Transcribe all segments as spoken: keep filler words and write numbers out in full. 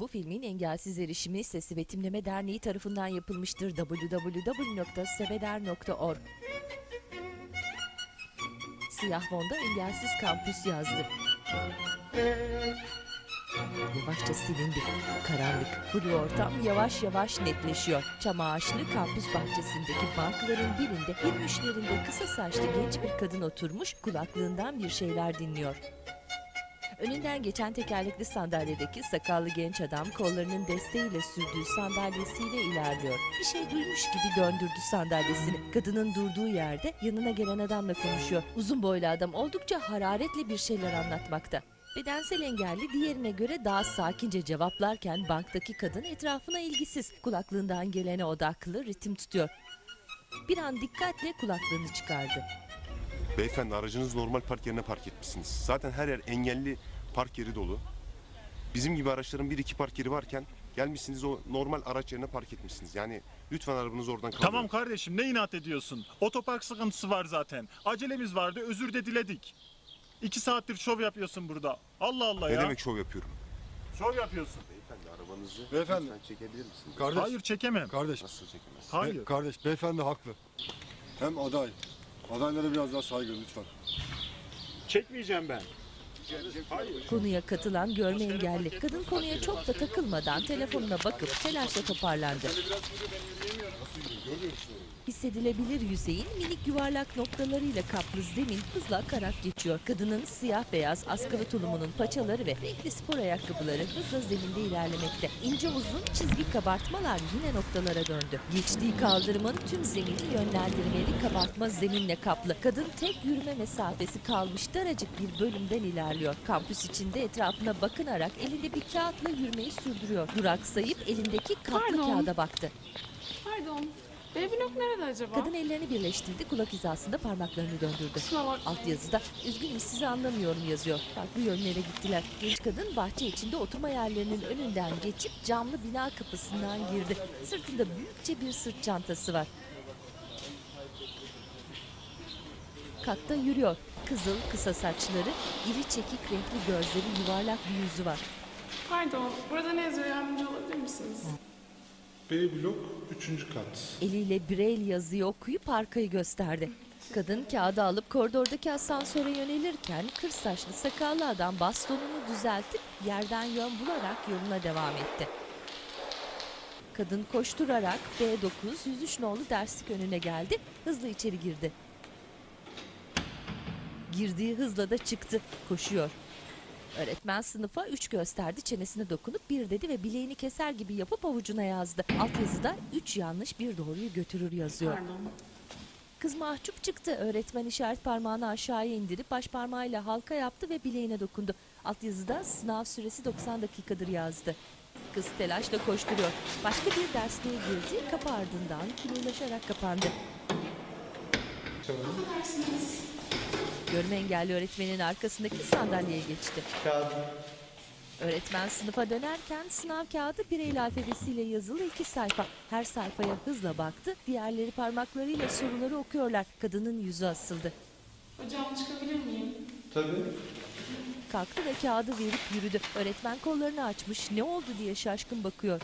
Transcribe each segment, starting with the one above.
Bu filmin engelsiz erişimi Sesi ve Timleme Derneği tarafından yapılmıştır. double-u double-u double-u nokta sebeder nokta org Siyah fonda engelsiz kampüs yazdı. Yavaşça silindi. Karanlık, kuru ortam yavaş yavaş netleşiyor. Çam ağaçlı kampüs bahçesindeki bankların birinde yirmişlerinde kısa saçlı genç bir kadın oturmuş, kulaklığından bir şeyler dinliyor. Önünden geçen tekerlekli sandalyedeki sakallı genç adam kollarının desteğiyle sürdüğü sandalyesiyle ilerliyor. Bir şey duymuş gibi döndürdü sandalyesini. Kadının durduğu yerde yanına gelen adamla konuşuyor. Uzun boylu adam oldukça hararetle bir şeyler anlatmakta. Bedensel engelli diğerine göre daha sakince cevaplarken banktaki kadın etrafına ilgisiz. Kulaklığından gelene odaklı ritim tutuyor. Bir an dikkatle kulaklığını çıkardı. Beyefendi, aracınızı normal park yerine park etmişsiniz. Zaten her yer engelli park yeri dolu. Bizim gibi araçların bir iki park yeri varken gelmişsiniz o normal araç yerine park etmişsiniz. Yani lütfen arabanızı oradan kaldırın. Tamam kardeşim, ne inat ediyorsun? Otopark sıkıntısı var zaten. Acelemiz vardı, özür de diledik. İki saattir şov yapıyorsun burada. Allah Allah Ne ya. Ne demek şov yapıyorum? Şov yapıyorsun. Beyefendi, arabanızı Beyefendi. lütfen çekebilir misiniz? Kardeş, Hayır, çekemem. kardeş, Nasıl çekemez? Hayır. be- kardeş beyefendi haklı. Hem aday. Adaylara biraz daha saygı lütfen. Çekmeyeceğim ben. Hayır. Konuya katılan görme engelli kadın konuya çok da takılmadan telefonuna bakıp telaşla toparlandı. Hissedilebilir yüzeyin minik yuvarlak noktalarıyla kaplı zemin hızla akarak geçiyor. Kadının siyah beyaz askılı tulumunun paçaları ve renkli spor ayakkabıları hızla zeminde ilerlemekte. İnce uzun çizgi kabartmalar yine noktalara döndü. Geçtiği kaldırımın tüm zemini yönlendirmeli kabartma zeminle kaplı. Kadın tek yürüme mesafesi kalmış daracık bir bölümden ilerliyor. Kampüs içinde etrafına bakınarak elinde bir kağıtla yürümeyi sürdürüyor. Duraksayıp elindeki katlı Pardon. kağıda baktı. Pardon. B blok nerede acaba? Kadın ellerini birleştirdi, kulak hizasında parmaklarını döndürdü. Kusura bakma. Alt yazıda "Üzgünüm, sizi anlamıyorum" yazıyor. Farklı yönlere gittiler. Genç kadın bahçe içinde oturma yerlerinin önünden geçip camlı bina kapısından girdi. Sırtında büyükçe bir sırt çantası var. Katta yürüyor. Kızıl, kısa saçları, iri çekik renkli gözleri, yuvarlak bir yüzü var. Pardon. Burada ne yazıyor? Yardımcı olabilir misiniz? B blok üçüncü kat. Eliyle Braille yazıyı okuyup arkayı gösterdi. Kadın kağıdı alıp koridordaki asansöre yönelirken kır saçlı sakallı adam bastonunu düzeltip yerden yön bularak yoluna devam etti. Kadın koşturarak B dokuz yüz üç nolu derslik önüne geldi, hızlı içeri girdi. Girdiği hızla da çıktı, koşuyor. Öğretmen sınıfa üç gösterdi, çenesine dokunup bir dedi ve bileğini keser gibi yapıp avucuna yazdı. Alt yazıda üç yanlış bir doğruyu götürür yazıyor. Pardon. Kız mahcup çıktı. Öğretmen işaret parmağını aşağıya indirip baş parmağıyla halka yaptı ve bileğine dokundu. Alt yazıda sınav süresi doksan dakikadır yazdı. Kız telaşla koşturuyor. Başka bir dersliğe girdi, kapı ardından kırılaşarak kapandı. Affedersiniz. Görme engelli öğretmenin arkasındaki sandalyeye geçti. Öğretmen sınıfa dönerken sınav kağıdı Braille alfabesiyle yazılı iki sayfa. Her sayfaya hızla baktı. Diğerleri parmaklarıyla soruları okuyorlar. Kadının yüzü asıldı. Hocam çıkabilir miyim? Tabii. Kalktı ve kağıdı verip yürüdü. Öğretmen kollarını açmış. Ne oldu diye şaşkın bakıyor.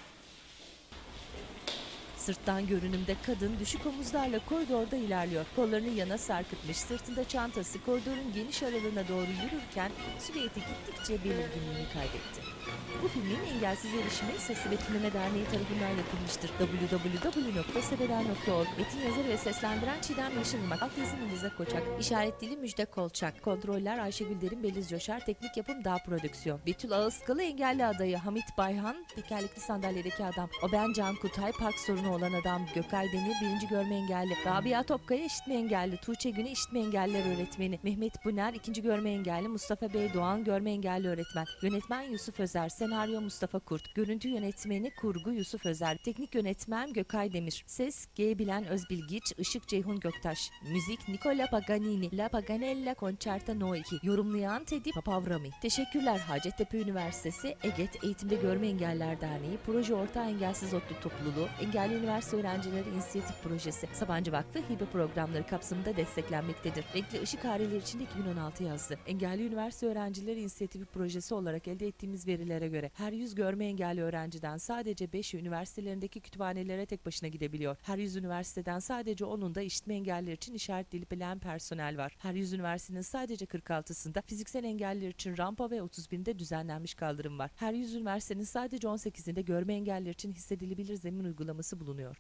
Sırttan görünümde kadın düşük omuzlarla koridorda ilerliyor. Kollarını yana sarkıtmış, sırtında çantası koridorun geniş aralığına doğru yürürken silüeti gittikçe belirginliğini kaybetti. Bu filmin engelsiz erişimi Sesi ve Timleme Derneği tarafından yapılmıştır. double-u double-u double-u nokta sebeder nokta org Metin yazarı ve seslendiren Çiğdem Yeşilırmak. Alt yazı Milize Koçak. İşaret dili Müjde Kolçak. Kontroller Ayşegül Derin, Beliz Coşar. Teknik yapım Dağ Prodüksiyon. Betül Ağızkalı engelli adayı. Hamit Bayhan tekerlekli sandalyedeki adam. Oben Can Kutay park sorunu olan adam. Gökay Demir birinci görme engelli. Rabia Topkaya işitme engelli. Tuğçe Güne işitme engelliler öğretmeni. Mehmet Buner ikinci görme engelli. Mustafa Bey Doğan görme engelli öğretmen. Yönetmen Yusuf Özer. Senaryo Mustafa Kurt. Görüntü yönetmeni kurgu Yusuf Özer. Teknik yönetmen Gökay Demir. Ses G. Bilen Özbilgiç. Işık Ceyhun Göktaş. Müzik Nicola Paganini. La Paganella Concerta No iki. Yorumlayan Teddy Papavrami. Teşekkürler. Hacettepe Üniversitesi, EGET Eğitimde Görme Engeller Derneği, Proje Ortağı Engelsiz Otlu Topluluğu, Engelli Üniversite Öğrencileri İnisiyatif Projesi, Sabancı Vakfı hibe programları kapsamında desteklenmektedir. Renkli ışık hareleri için iki bin on altı yazdı. Engelli Üniversite Öğrencileri İnisiyatifi Projesi olarak elde ettiğimiz verilere göre her yüz görme engelli öğrenciden sadece beşi üniversitelerindeki kütüphanelere tek başına gidebiliyor. Her yüz üniversiteden sadece onunda işitme engelliler için işaret dili bilen personel var. Her yüz üniversitenin sadece kırk altısında fiziksel engelliler için rampa ve otuz birinde düzenlenmiş kaldırım var. Her yüz üniversitenin sadece on sekizinde görme engelliler için hissedilebilir zemin uygulaması bulunuyor.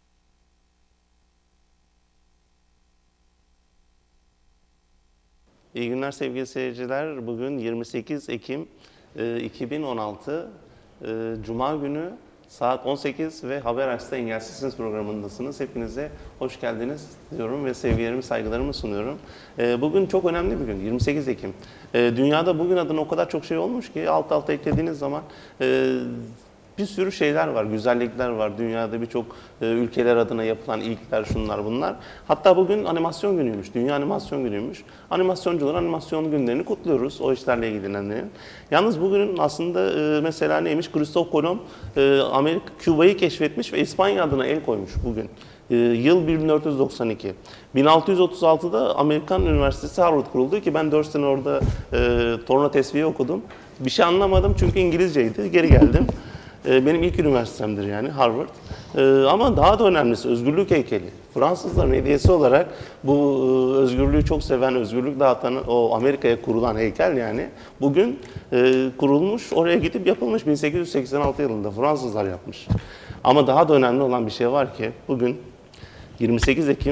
İyi günler sevgili seyirciler. Bugün yirmi sekiz Ekim iki bin on altı Cuma günü saat on sekiz ve Haber Aç'ta Engelsizsiniz programındasınız. Hepinize hoş geldiniz diyorum ve sevgilerimi, saygılarımı sunuyorum. Bugün çok önemli bir gün, yirmi sekiz Ekim. Dünyada bugün adına o kadar çok şey olmuş ki alt alta eklediğiniz zaman bir sürü şeyler var, güzellikler var. Dünyada birçok e, ülkeler adına yapılan ilkler, şunlar bunlar. Hatta bugün animasyon günüymüş, Dünya Animasyon Günüymüş. Animasyoncular animasyon günlerini kutluyoruz, o işlerle ilgilenenlerin. Yalnız bugünün aslında e, mesela neymiş? Christoph Kolomb e, Amerika, Küba'yı keşfetmiş ve İspanya adına el koymuş bugün. E, yıl bin dört yüz doksan iki. bin altı yüz otuz altıda Amerikan Üniversitesi Harvard kuruldu ki ben dört sene orada e, torna tesviye okudum. Bir şey anlamadım çünkü İngilizceydi, geri geldim. Benim ilk üniversitemdir yani Harvard. Ee, ama daha da önemlisi özgürlük heykeli. Fransızların hediyesi olarak bu e, özgürlüğü çok seven, özgürlük dağıtan o Amerika'ya kurulan heykel yani bugün e, kurulmuş, oraya gidip yapılmış bin sekiz yüz seksen altı yılında Fransızlar yapmış. Ama daha da önemli olan bir şey var ki bugün yirmi sekiz Ekim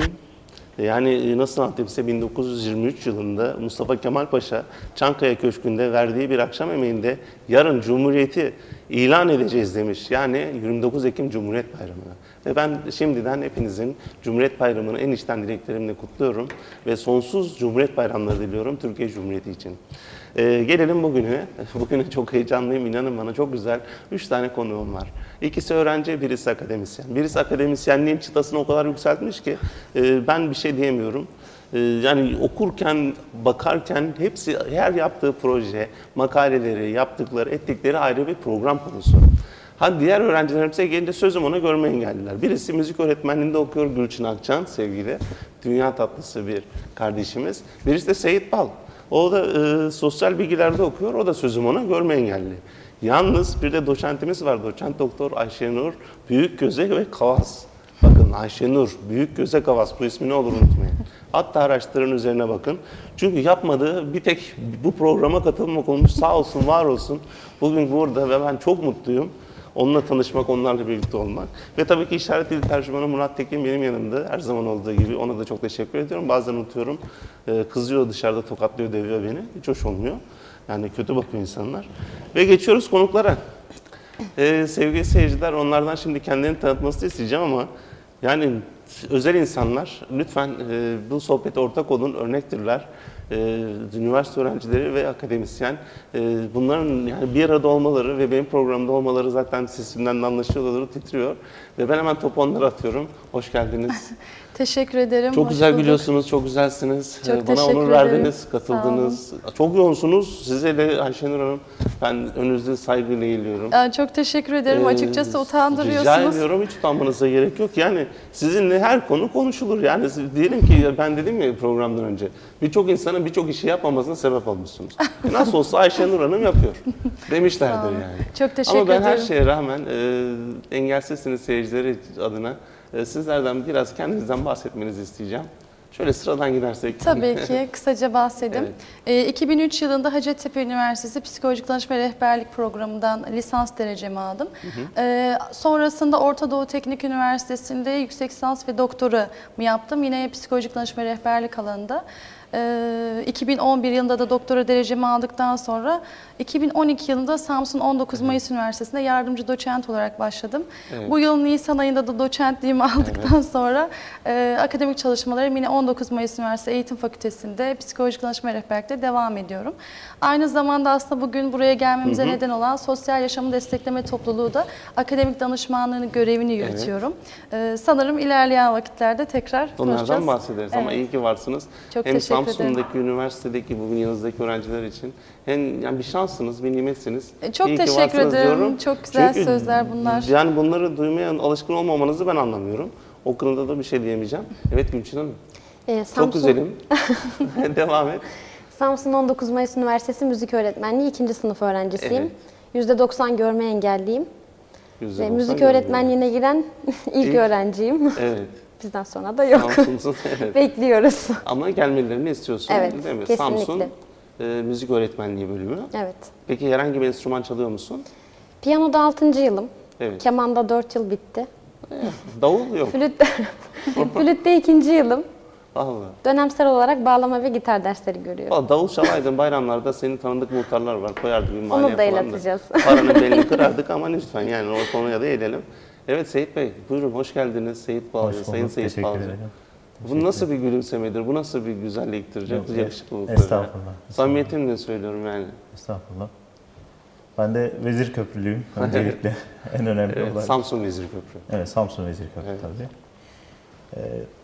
yani nasıl anlatayım size bin dokuz yüz yirmi üç yılında Mustafa Kemal Paşa Çankaya Köşkü'nde verdiği bir akşam yemeğinde yarın Cumhuriyeti ilan edeceğiz demiş. Yani yirmi dokuz Ekim Cumhuriyet Bayramı. Ve ben şimdiden hepinizin Cumhuriyet Bayramı'nı en içten dileklerimle kutluyorum ve sonsuz Cumhuriyet Bayramları diliyorum Türkiye Cumhuriyeti için. Ee, gelelim bugüne. Bugüne çok heyecanlıyım, inanın bana çok güzel. Üç tane konuğum var. İkisi öğrenci, birisi akademisyen. Birisi akademisyenliğin çıtasını o kadar yükseltmiş ki e, ben bir şey diyemiyorum. E, yani okurken, bakarken hepsi, her yaptığı proje, makaleleri, yaptıkları, ettikleri ayrı bir program konusu. Ha diğer öğrencilerimize gelince sözüm ona görme engelliler. Birisi müzik öğretmenliğinde okuyor Gülçin Akçan sevgili. Dünya tatlısı bir kardeşimiz. Birisi de Seyit Bal. O da e, sosyal bilgilerde okuyor. O da sözüm ona görme engelli. Yalnız bir de doçentimiz var. Doçent Doktor Ayşenur Büyükgöze ve Kavas. Bakın Ayşenur Büyükgöze Kavas. Bu ismi ne olur unutmayın. Hatta araştırın, üzerine bakın. Çünkü yapmadığı bir tek bu programa katılmak olmuş. Sağ olsun, var olsun. Bugün burada ve ben çok mutluyum. Onunla tanışmak, onlarla birlikte olmak. Ve tabii ki işaret dili tercümanı Murat Tekin benim yanımda. Her zaman olduğu gibi ona da çok teşekkür ediyorum. Bazen unutuyorum. Kızıyor dışarıda, tokatlıyor, dövüyor beni. Hiç hoş olmuyor. Yani kötü bakıyor insanlar. Ve geçiyoruz konuklara. Ee, sevgili seyirciler, onlardan şimdi kendilerini tanıtmasını isteyeceğim ama yani özel insanlar, lütfen e, bu sohbete ortak olun, örnektirler. Ee, üniversite öğrencileri ve akademisyen. Ee, bunların yani bir arada olmaları ve benim programda olmaları zaten sesimden de anlaşılıyor, titriyor. Ve ben hemen topu onlara atıyorum. Hoş geldiniz. Teşekkür ederim. Çok hoş güzel bulduk. gülüyorsunuz, çok güzelsiniz. Çok Bana teşekkür onur ederim. verdiniz, katıldınız. Çok yoğunsunuz. Size de Ayşenur Hanım, ben önünüzde saygıyla eğiliyorum. Aa, çok teşekkür ederim. Ee, Açıkçası utandırıyorsunuz. Rica ediyorum, hiç utanmanıza gerek yok. Yani sizinle her konu konuşulur. Yani siz, diyelim ki ben dedim ya programdan önce, birçok insanın birçok işi yapmamasına sebep olmuşsunuz. Nasıl olsa Ayşenur Hanım yapıyor demişlerdir yani. Çok teşekkür Ama ben ederim. her şeye rağmen e, Engelsizsiniz seyircileri adına e, sizlerden biraz kendinizden bahsetmenizi isteyeceğim. Şöyle sıradan gidersek. Tabii ki kısaca bahsedeyim. Evet. E, iki bin üç yılında Hacettepe Üniversitesi Psikolojik Danışma ve Rehberlik Programı'ndan lisans derecemi aldım. Hı hı. E, sonrasında Orta Doğu Teknik Üniversitesi'nde yüksek lisans ve doktoramı yaptım. Yine psikolojik danışma ve rehberlik alanında. iki bin on bir yılında da doktora derecemi aldıktan sonra iki bin on iki yılında Samsun on dokuz Mayıs Üniversitesi'nde yardımcı doçent olarak başladım. Evet. Bu yıl Nisan ayında da doçentliğimi aldıktan evet. sonra e, akademik çalışmalarım yine on dokuz Mayıs Üniversitesi Eğitim Fakültesi'nde psikolojik danışma ve rehberlikte devam ediyorum. Aynı zamanda aslında bugün buraya gelmemize hı hı. neden olan Sosyal Yaşamı Destekleme Topluluğu da akademik danışmanlığının görevini yürütüyorum. Evet. E, sanırım ilerleyen vakitlerde tekrar onlardan konuşacağız. bahsederiz evet. ama iyi ki varsınız. Çok hem teşekkür Samsun'daki üniversitedeki bugün yanınızdaki öğrenciler için hem yani bir şansınız, bir nimetsiniz. E, Çok İyi ki teşekkür varsınız ederim. diyorum. Çok güzel Çünkü sözler bunlar. Yani bunları duymaya alışkın olmamanızı ben anlamıyorum. O konuda da bir şey diyemeyeceğim. Evet Gülçin Hanım. Ee, Çok Samsun, güzelim. Devam et. Samsun on dokuz Mayıs Üniversitesi Müzik Öğretmenliği ikinci sınıf öğrencisiyim. Evet. yüzde doksan görme engelliyim. yüzde Ve doksan müzik görüyorum. öğretmenliğine giren ilk, İlk. öğrenciyim. Evet. Bizden sonra da yok. Samsun'sun, evet. Bekliyoruz. Ama gelmelerini istiyorsun Evet, değil mi? kesinlikle. Samsun e, Müzik Öğretmenliği bölümü. Evet. Peki herhangi bir enstrüman çalıyor musun? Piyanoda altıncı yılım. Evet. Kemanda dört yıl bitti. Davul yok. Flüt, flütte ikinci yılım. Allah. Dönemsel olarak bağlama ve gitar dersleri görüyorum. Valla davul çalaydın bayramlarda senin tanıdık muhtarlar var. Koyardık bir mahalleye Onu da falan eğleteceğiz. Paranın belini kırardık ama lütfen yani o konuya da eğlenelim. Evet Seyit Bey buyurun hoş geldiniz Seyit Balcı, Hoş Sayın bulduk, Seyit teşekkür Balcı. ederim. Bu nasıl bir gülümsemedir, bu nasıl bir güzelliktir, Yok, çok yakışıklılıktır. estağfurullah. Samimiyetimle söylüyorum yani. Estağfurullah. Ben de Vezir Köprülüyüm öncelikle en önemli Evet, olarak. Samsun Vezir Köprü. Evet, Samsun Vezir Köprü Evet. tabii. Ee,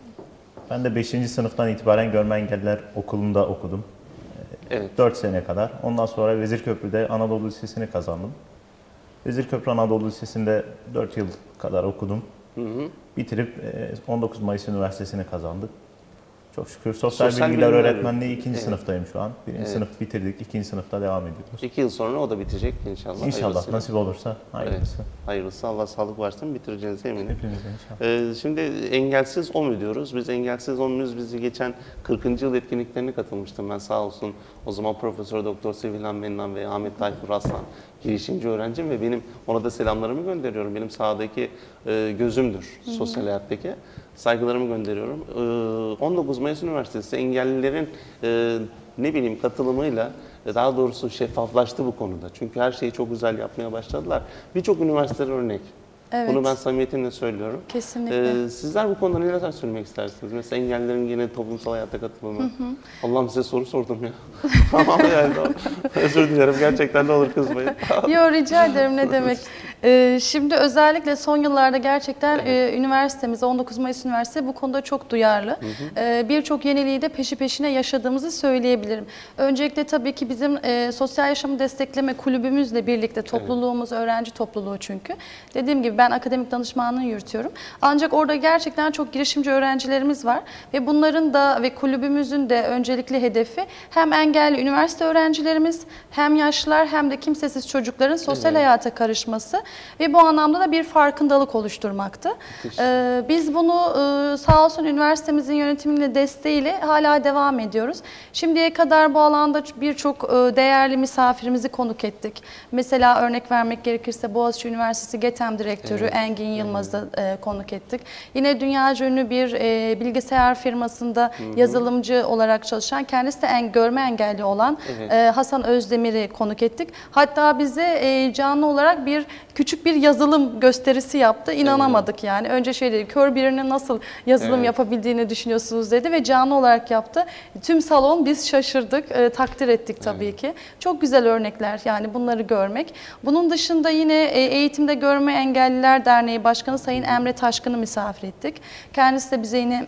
ben de beşinci sınıftan itibaren Görme Engelliler Okulu'nda okudum. Evet. dört sene kadar. Ondan sonra Vezirköprü'de Anadolu Lisesi'ni kazandım. Vezirköprü Anadolu Lisesi'nde dört yıl kadar okudum. Hı hı. Bitirip e, on dokuz Mayıs Üniversitesi'ni kazandık. Çok şükür sosyal, Sosyal bilgiler bilimler- öğretmenliği ikinci Evet. sınıftayım şu an. Birinci Evet. sınıf bitirdik, ikinci sınıfta devam ediyoruz. İki yıl sonra o da bitecek inşallah. İnşallah hayırlısıyla. nasip olursa hayırlısı. Evet, hayırlısı. Allah sağlık versin bitireceğinize eminim. Hepimize inşallah. Ee, şimdi engelsiz o mu diyoruz? Biz engelsiz on muyuz? Bizi geçen kırkıncı yıl etkinliklerine katılmıştım ben sağ olsun. O zaman Profesör Doktor Sevilhan Mennan ve Ahmet Tayfur Aslan girişimci öğrencim ve benim ona da selamlarımı gönderiyorum. Benim sahadaki e, gözümdür sosyal hayattaki. Saygılarımı gönderiyorum. Ee, on dokuz Mayıs Üniversitesi engellilerin e, ne bileyim katılımıyla daha doğrusu şeffaflaştı bu konuda. Çünkü her şeyi çok güzel yapmaya başladılar. Birçok üniversiteler örnek. Evet. Bunu ben samimiyetimle söylüyorum. Kesinlikle. Ee, sizler bu konuda neler söylemek istersiniz? Mesela engellilerin yine toplumsal hayata katılımı. Allah'ım size soru sordum ya. Tamam yani. Özür dilerim gerçekten ne olur kızmayın. Yo, rica ederim, ne demek. Ee, şimdi özellikle son yıllarda gerçekten e, üniversitemiz, on dokuz Mayıs Üniversitesi bu konuda çok duyarlı. Ee, Birçok yeniliği de peşi peşine yaşadığımızı söyleyebilirim. Öncelikle tabii ki bizim e, sosyal yaşamı destekleme kulübümüzle birlikte topluluğumuz, öğrenci topluluğu çünkü. Dediğim gibi ben akademik danışmanlığı yürütüyorum. Ancak orada gerçekten çok girişimci öğrencilerimiz var ve bunların da ve kulübümüzün de öncelikli hedefi hem engelli üniversite öğrencilerimiz, hem yaşlılar hem de kimsesiz çocukların sosyal Evet. hayata karışması ve bu anlamda da bir farkındalık oluşturmaktı. Ee, biz bunu e, sağ olsun üniversitemizin yönetimiyle desteğiyle hala devam ediyoruz. Şimdiye kadar bu alanda birçok e, değerli misafirimizi konuk ettik. Mesela örnek vermek gerekirse Boğaziçi Üniversitesi GETEM Direktörü Evet. Engin Yılmaz'ı e, konuk ettik. Yine dünyaca ünlü bir e, bilgisayar firmasında yazılımcı olarak çalışan, kendisi de en, görme engelli olan Evet. e, Hasan Özdemir'i konuk ettik. Hatta bize e, canlı olarak bir küçük bir yazılım gösterisi yaptı. İnanamadık yani. Önce şey dedi, kör birinin nasıl yazılım Evet. yapabildiğini düşünüyorsunuz dedi ve canlı olarak yaptı. Tüm salon biz şaşırdık, e, takdir ettik tabii ki. Çok güzel örnekler yani bunları görmek. Bunun dışında yine e, Eğitimde Görme Engelliler Derneği Başkanı Sayın Emre Taşkın'ı misafir ettik. Kendisi de bize yine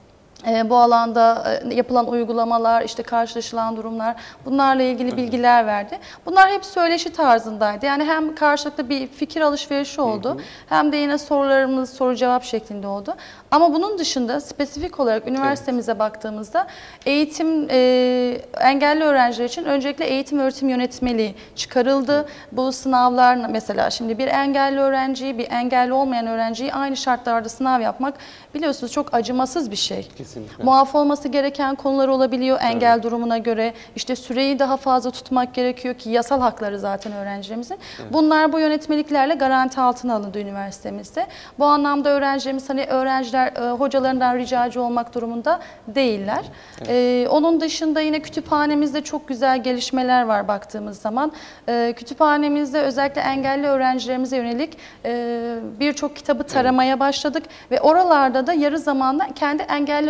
E, bu alanda e, yapılan uygulamalar, işte karşılaşılan durumlar, bunlarla ilgili bilgiler verdi. Bunlar hep söyleşi tarzındaydı. Yani hem karşılıklı bir fikir alışverişi oldu, hem de yine sorularımız soru cevap şeklinde oldu. Ama bunun dışında spesifik olarak üniversitemize baktığımızda eğitim e, engelli öğrenciler için öncelikle eğitim öğretim yönetmeliği çıkarıldı. Bu sınavlar mesela şimdi bir engelli öğrenciyi, bir engelli olmayan öğrenciyi aynı şartlarda sınav yapmak biliyorsunuz çok acımasız bir şey. Kesinlikle. Muaf olması gereken konular olabiliyor engel durumuna göre. İşte süreyi daha fazla tutmak gerekiyor ki yasal hakları zaten öğrencilerimizin. Bunlar bu yönetmeliklerle garanti altına alındı üniversitemizde. Bu anlamda öğrencilerimiz hani öğrenciler e, hocalarından ricacı olmak durumunda değiller. E, onun dışında yine kütüphanemizde çok güzel gelişmeler var baktığımız zaman. E, kütüphanemizde özellikle engelli öğrencilerimize yönelik e, birçok kitabı taramaya başladık ve oralarda da yarı zamanlı kendi engelli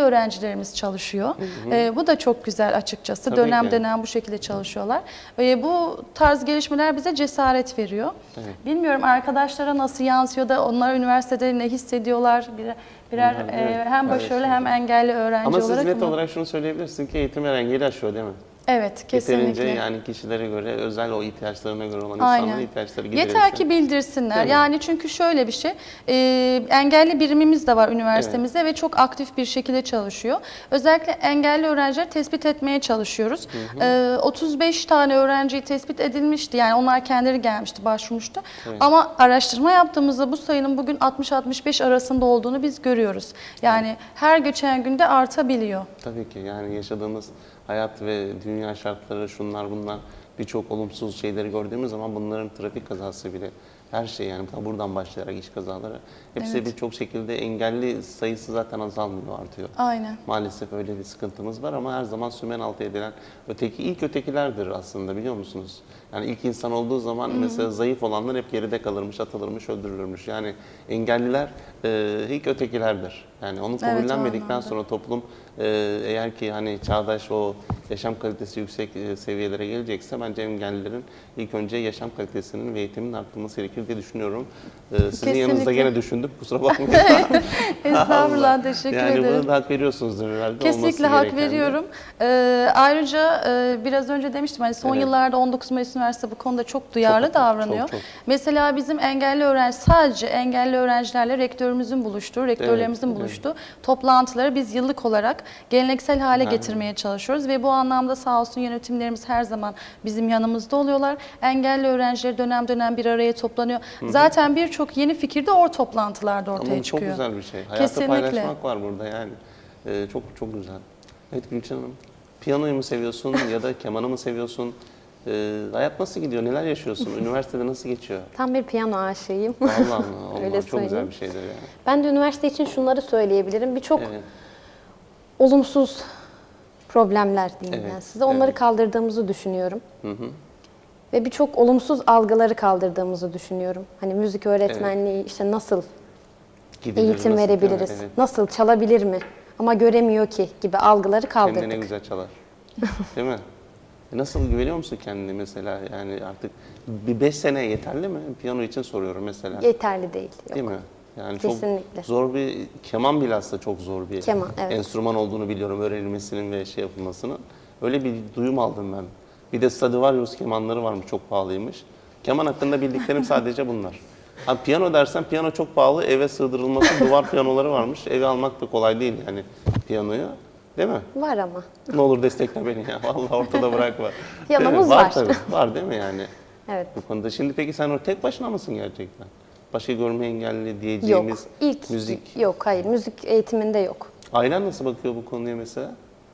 öğrencilerimiz çalışıyor. Hı hı. E, bu da çok güzel açıkçası. Tabii dönem ki. dönem bu şekilde çalışıyorlar. E, bu tarz gelişmeler bize cesaret veriyor. Evet. Bilmiyorum arkadaşlara nasıl yansıyor da onlar üniversitede ne hissediyorlar? Birer, birer Bunlar, e, evet, hem başarılı evet. hem engelli öğrenci Ama siz olarak. net ama- olarak şunu söyleyebilirsin ki eğitim engeli aşıyor değil mi? Evet, kesinlikle. Yeterince yani kişilere göre, özel o ihtiyaçlarına göre olan Aynen. insanların ihtiyaçları giderilsin. Yeter ki bildirsinler. Değil mi? Yani çünkü şöyle bir şey, e, engelli birimimiz de var üniversitemizde ve çok aktif bir şekilde çalışıyor. Özellikle engelli öğrencileri tespit etmeye çalışıyoruz. Hı hı. E, otuz beş tane öğrenciyi tespit edilmişti. Yani onlar kendileri gelmişti, başvurmuştu. Evet. Ama araştırma yaptığımızda bu sayının bugün altmış altmış beş arasında olduğunu biz görüyoruz. Yani evet. her geçen günde artabiliyor. Tabii ki yani yaşadığımız hayat ve dünya şartları, şunlar bunlar, birçok olumsuz şeyleri gördüğümüz zaman bunların trafik kazası bile, her şey yani buradan başlayarak iş kazaları, hepsi Evet. birçok şekilde engelli sayısı zaten azalmıyor, artıyor. Aynen. Maalesef öyle bir sıkıntımız var ama her zaman sümen altı edilen öteki, ilk ötekilerdir aslında, biliyor musunuz? Yani ilk insan olduğu zaman Hı-hı. mesela zayıf olanlar hep geride kalırmış, atılırmış, öldürülürmüş. Yani engelliler e, ilk ötekilerdir. Yani onu kabullenmedikten evet, sonra toplum e, eğer ki hani çağdaş o yaşam kalitesi yüksek e, seviyelere gelecekse bence engellilerin ilk önce yaşam kalitesinin ve eğitiminin arttırılması gerekir diye düşünüyorum. E, sizin Kesinlikle. yanınızda gene düşündüm, kusura bakmayın. Estağfurullah, teşekkür yani ederim. Yani bunu da hak veriyorsunuzdur herhalde. Kesinlikle olması hak gereken de. veriyorum. Ee, ayrıca e, biraz önce demiştim hani son Evet. yıllarda on dokuz Mayıs Üniversitesi bu konuda çok duyarlı Çok, davranıyor. çok, çok. Mesela bizim engelli öğrenci, sadece engelli öğrencilerle rektörümüzün buluştuğu, rektörlerimizin Evet, buluştuğu toplantıları biz yıllık olarak geleneksel hale Ha. getirmeye çalışıyoruz ve bu anlamda sağ olsun yönetimlerimiz her zaman bizim yanımızda oluyorlar. Engelli öğrencileri dönem dönem bir araya toplanıyor. Hı hı. Zaten birçok yeni fikir de o toplantılarda ortaya Ama bu çıkıyor. çok güzel bir şey. Hayatı Kesinlikle. paylaşmak var burada yani. Ee, çok çok güzel. Evet Gülçin Hanım, piyanoyu mu seviyorsun ya da kemanı mı seviyorsun? Ee, hayat nasıl gidiyor? Neler yaşıyorsun? Üniversitede nasıl geçiyor? Tam bir piyano aşığıyım. Allah Allah, Öyle Allah çok güzel söyleyeyim. bir şeydir ya. Ben de üniversite için şunları söyleyebilirim. Birçok Evet. olumsuz problemler diyeyim Evet, ben size. Onları evet. kaldırdığımızı düşünüyorum. Hı hı. Ve birçok olumsuz algıları kaldırdığımızı düşünüyorum. Hani müzik öğretmenliği işte nasıl Gidilir, eğitim nasıl, değil mi? verebiliriz, Evet. nasıl çalabilir mi ama göremiyor ki gibi algıları kaldırdık. Kendine güzel çalar. Değil mi? E Nasıl, güveniyor musun kendine mesela? Yani artık bir beş sene yeterli mi? Piyano için soruyorum mesela. Yeterli değil. Yok. Değil mi? Yani Kesinlikle. çok zor bir, keman bilhassa çok zor bir Keman, evet. enstrüman olduğunu biliyorum, öğrenilmesinin ve şey yapılmasının. Öyle bir duyum aldım ben. Bir de Stradivarius kemanları varmış, çok pahalıymış. Keman hakkında bildiklerim sadece bunlar. Ha, piyano dersen, piyano çok pahalı, eve sığdırılması duvar piyanoları varmış. Eve almak da kolay değil yani piyanoyu. Değil mi? Var ama. Ne olur destekle beni ya. Vallahi ortada bırakma. Piyanomuz Değil mi? var. Tabii. Var değil mi yani? Evet. Bu konuda. Şimdi peki sen o tek başına mısın gerçekten? Başka görme engelli diyeceğimiz Yok. İlk müzik. yok, hayır. Müzik eğitiminde yok. Ailen nasıl bakıyor bu konuya mesela?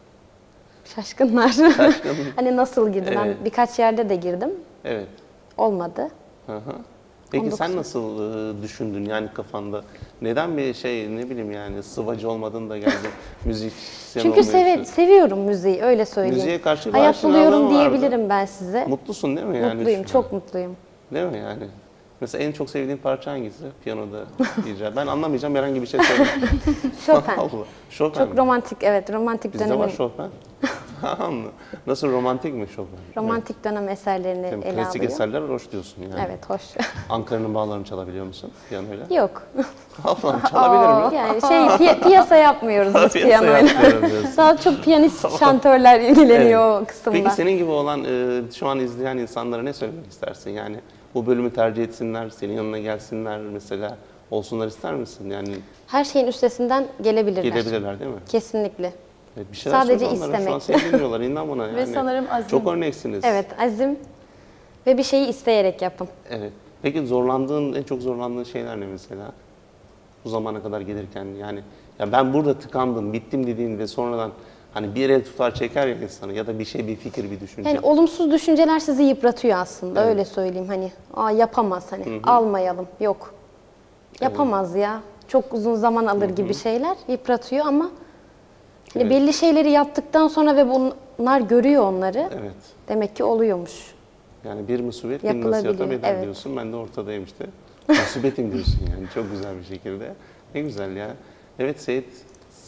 Şaşkınlar. Şaşkın. Hani nasıl girdim? Evet. Ben birkaç yerde de girdim. Evet. Olmadı. Hı hı. Peki on dokuz sen nasıl e, düşündün yani kafanda? Neden bir şey, ne bileyim yani, sıvacı olmadın da geldin müzisyen Çünkü olmaya seve- çalıştın? seviyorum müziği, öyle söyleyeyim. Müziğe karşı bir Hayat aşinalığın buluyorum vardı. diyebilirim ben size. Mutlusun değil mi yani? Mutluyum, şu- çok mutluyum. Değil mi yani? Mesela en çok sevdiğin parça hangisi? Piyanoda icra. Ben anlamayacağım, herhangi bir şey söyle. Chopin. Allah. Chopin Çok mi? romantik, evet, romantik Bizde dönemin, var Chopin. Tamam mı? Nasıl, romantik mi Chopin? romantik dönem eserlerini Evet. ele Klasik alıyor. eserler hoş diyorsun yani. Evet, hoş. Ankara'nın bağlarını çalabiliyor musun piyanoyla? Yok. Allah'ım, çalabilir mi? Yani şey, pi- piyasa yapmıyoruz biz Piyasa piyanoyla. yapmıyorum diyorsun. Daha çok piyanist, şantörler ilgileniyor o kısımda. Peki senin gibi olan, e, şu an izleyen insanlara ne söylemek istersin? Yani bu bölümü tercih etsinler, senin yanına gelsinler mesela, olsunlar ister misin? Yani Her şeyin üstesinden gelebilirler. gelebilirler değil mi? Kesinlikle. Evet, bir şeyler Sadece söyle onlara. Şu an istemek. seni dinliyorlar, inan bana yani. Ve sanırım azim. Çok örneksiniz. Evet, azim ve bir şeyi isteyerek yapın. Evet. Peki zorlandığın, en çok zorlandığın şeyler ne mesela? Bu zamana kadar gelirken yani, ya ben burada tıkandım, bittim dediğin ve sonradan hani bir el tutar çeker ya insanı, ya da bir şey, bir fikir, bir düşünce. Yani olumsuz düşünceler sizi yıpratıyor aslında, Evet. öyle söyleyeyim. Hani aa, yapamaz, hani Hı hı. almayalım, yok. Yapamaz ya, çok uzun zaman alır gibi şeyler yıpratıyor ama hani Evet. belli şeyleri yaptıktan sonra ve bunlar görüyor onları, Evet. demek ki oluyormuş. Yani bir musibet bin Yapılabiliyor, nasihata bedel evet. diyorsun. Ben de ortadayım işte. Musibetim diyorsun yani, çok güzel bir şekilde. Ne güzel ya. Evet Seyit,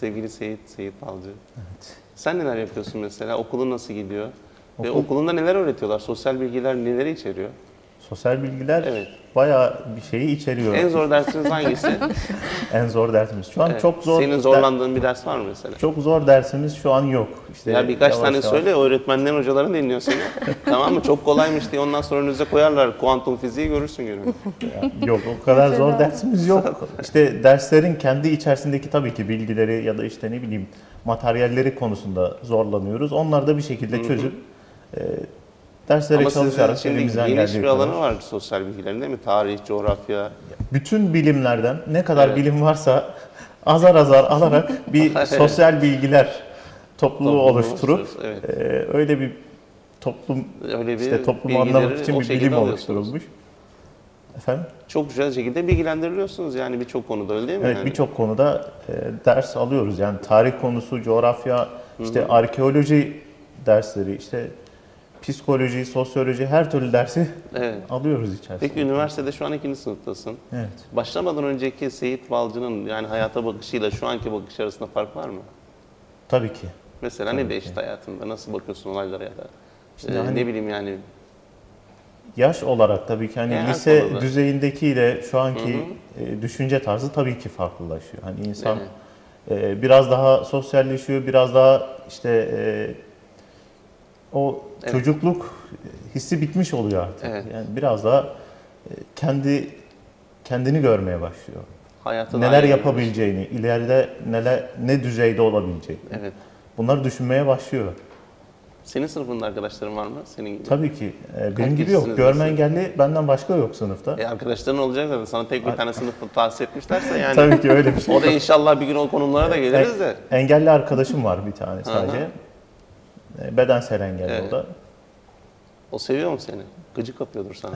sevgili Seyit, Seyit Balcı. Evet. Sen neler yapıyorsun mesela? Okulun nasıl gidiyor? Ve Okul- okulunda neler öğretiyorlar? Sosyal bilgiler neleri içeriyor? Sosyal bilgiler Evet. bayağı bir şeyi içeriyor. En zor dersiniz hangisi? En zor dersimiz. Şu an Evet. çok zor. Senin zorlandığın bir ders var mı mesela? Çok zor dersimiz şu an yok. İşte Ya birkaç yavaş tane yavaş. söyle, öğretmenlerin, hocaların dinliyor seni. Tamam mı? Çok kolaymış diye ondan sonra önünüze koyarlar. Kuantum fiziği görürsün gününü. Yok, o kadar zor dersimiz yok. İşte derslerin kendi içerisindeki tabii ki bilgileri ya da işte ne bileyim materyalleri konusunda zorlanıyoruz. Onları da bir şekilde çözüp e, derslere Ama sizin çalışarak şimdi elimizden geniş geldiği bir alanı kadar. var sosyal bilgilerin değil mi? Tarih, coğrafya. Bütün bilimlerden ne kadar Evet. bilim varsa azar azar alarak bir Evet. sosyal bilgiler topluluğu Topluluğu oluşturup oluşturuyoruz, e, öyle bir toplum Öyle bir işte toplumu bilgileri anlamak için o bir şekilde bilim alıyorsunuz. oluşturulmuş. Efendim? Çok güzel şekilde bilgilendiriliyorsunuz yani birçok konuda öyle değil mi? Evet, yani? birçok konuda e, ders alıyoruz. Yani tarih konusu, coğrafya, işte arkeoloji dersleri, işte psikoloji, sosyoloji her türlü dersi Evet. alıyoruz içerisinde. Peki üniversitede şu an ikinci sınıftasın. Evet. Başlamadan önceki Seyit Balcı'nın yani hayata bakışıyla şu anki bakış arasında fark var mı? Tabii ki. Mesela ne değişti hayatında? Nasıl bakıyorsun olaylara ya da? İşte Ee, hani- ne bileyim yani. Yaş olarak tabii ki hani Yani lise konuda. düzeyindekiyle şu anki e, düşünce tarzı tabii ki farklılaşıyor. Hani insan Evet. e, biraz daha sosyalleşiyor, biraz daha işte e, o Evet. çocukluk hissi bitmiş oluyor artık. Evet. Yani biraz daha e, kendi kendini görmeye başlıyor. Hayatı Neler daha iyi yapabileceğini, ileride neler ne düzeyde olabileceğini. Evet. Bunları düşünmeye başlıyor. Senin sınıfında arkadaşların var mı? Senin gibi. Tabii ki. E, benim Kaç gibi yok. kişisiniz Görme mesela? engelli benden başka yok sınıfta. E arkadaşların olacak zaten. Sana tek bir tane sınıf tahsis etmişlerse yani. Tabii ki öyle bir şey. O da inşallah bir gün o konumlara da geliriz de. Engelli arkadaşım var bir tane sadece. Aha. E, Bedensel engelli Evet. o da. O seviyor mu seni? Gıcık kapıyordur sana.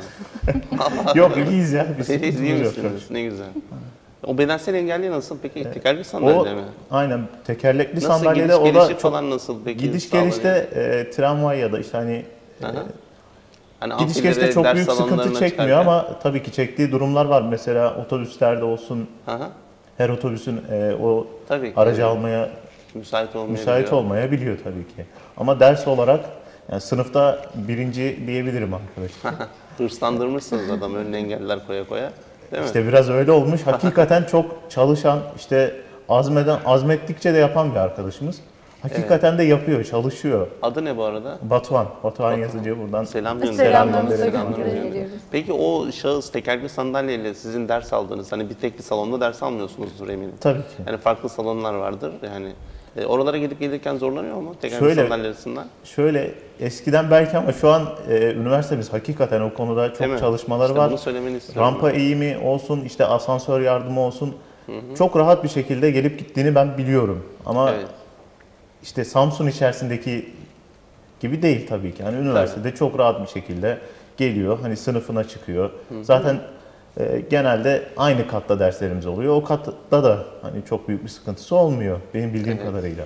Yok iyiyiz ya. Biz Siz iyi takılıyoruz misiniz? çok. Ne güzel. O bedensel engelli nasıl? Peki tekerlekli O sandalye mi? aynen tekerlekli Nasıl sandalyede gidiş o gelişi da çok falan nasıl peki? gidiş sağlanıyor? gelişte e, tramvay ya da işte hani e, Aha. Hani gidiş amfilere, gelişte çok ders büyük sıkıntı salonlarına çekmiyor çıkarken- ama tabii ki çektiği durumlar var. Mesela otobüslerde olsun Aha. her otobüsün e, o Tabii ki. aracı almaya Müsait olmayabiliyor. müsait olmayabiliyor tabii ki. Ama ders olarak yani sınıfta birinci diyebilirim arkadaşlar. Hırslandırmışsınız adam önüne engeller koya koya. Değil mi? İşte biraz öyle olmuş. Hakikaten çok çalışan, işte azmeden, azmettikçe de yapan bir arkadaşımız. Hakikaten de yapıyor, çalışıyor. Adı ne bu arada? Batuhan, Batuhan yazıcıya buradan Selam gönderiyorum. Selamlarımızı gönderelim. gönderiyoruz. Peki o şahıs tekerlekli sandalyeyle sizin ders aldığınız, hani bir tek bir salonda ders almıyorsunuzdur eminim. Tabii ki. Yani farklı salonlar vardır yani. E, oralara gidip gelirken zorlanıyor mu tekerlekli Şöyle- sandalyesinden? Şöyle eskiden belki ama şu an e, üniversitemiz hakikaten o konuda Değil çok mi? çalışmaları İşte var. bunu söylemeni istiyorum. Rampa eğimi olsun, işte asansör yardımı olsun. Çok rahat bir şekilde gelip gittiğini ben biliyorum. Ama Evet. işte Samsun içerisindeki gibi değil tabii ki. Yani üniversitede çok rahat bir şekilde geliyor. Hani sınıfına çıkıyor. Zaten e, genelde aynı katta derslerimiz oluyor. O katta da hani çok büyük bir sıkıntısı olmuyor benim bildiğim Evet. kadarıyla.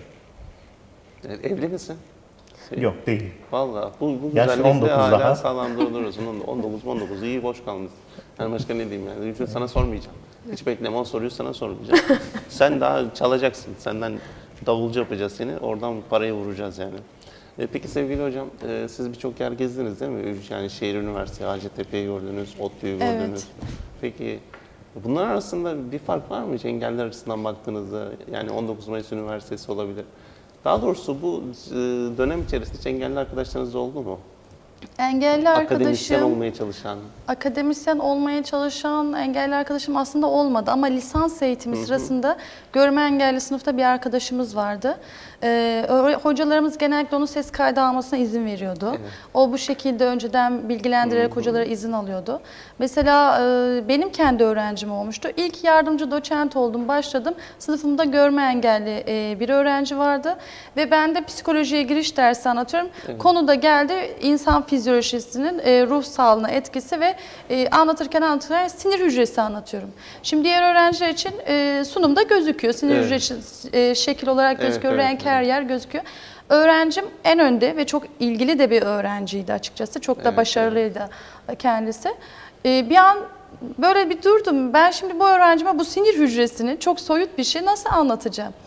Evet, evli misin? Yok değil. Vallahi bu, bu Yaş güzellikle on dokuz hala daha. sağlam dururuz. on dokuz on dokuz iyi boş kalmış. Yani başka ne diyeyim yani. Çünkü sana sormayacağım. Hiç bekleme o soruyu sana sormayacağım. Sen daha çalacaksın. Senden davulcu yapacağız seni. Oradan parayı vuracağız yani. E, peki sevgili hocam, e, siz birçok yer gezdiniz değil mi? Yani şehir üniversitesi, Hacettepe'yi gördünüz, ODTÜ'yü gördünüz. Evet. Peki bunlar arasında bir fark var mı hiç engeller açısından baktığınızda? Yani on dokuz Mayıs Üniversitesi olabilir. Daha doğrusu bu e, dönem içerisinde hiç engelli arkadaşlarınız oldu mu? Engelli Akademisyen arkadaşım, olmaya çalışan. akademisyen olmaya çalışan engelli arkadaşım aslında olmadı ama lisans eğitimi sırasında görme engelli sınıfta bir arkadaşımız vardı. Ee, öğre- hocalarımız genellikle onun ses kaydı almasına izin veriyordu. Evet. O bu şekilde önceden bilgilendirerek hocalara izin alıyordu. Mesela e, benim kendi öğrencim olmuştu. İlk yardımcı doçent oldum, başladım. Sınıfımda görme engelli e, bir öğrenci vardı ve ben de psikolojiye giriş dersi anlatıyorum. Konu da geldi insan fizyolojisinin e, ruh sağlığına etkisi ve e, anlatırken anlatırken sinir hücresi anlatıyorum. Şimdi diğer öğrenciler için e, sunumda gözüküyor. Sinir Evet. hücresi e, şekil olarak Evet, gözüküyor, evet, renk her yer gözüküyor. Öğrencim en önde ve çok ilgili de bir öğrenciydi açıkçası. Çok da Evet, başarılıydı kendisi. E, bir an böyle bir durdum. Ben şimdi bu öğrencime bu sinir hücresini çok soyut bir şey nasıl anlatacağım?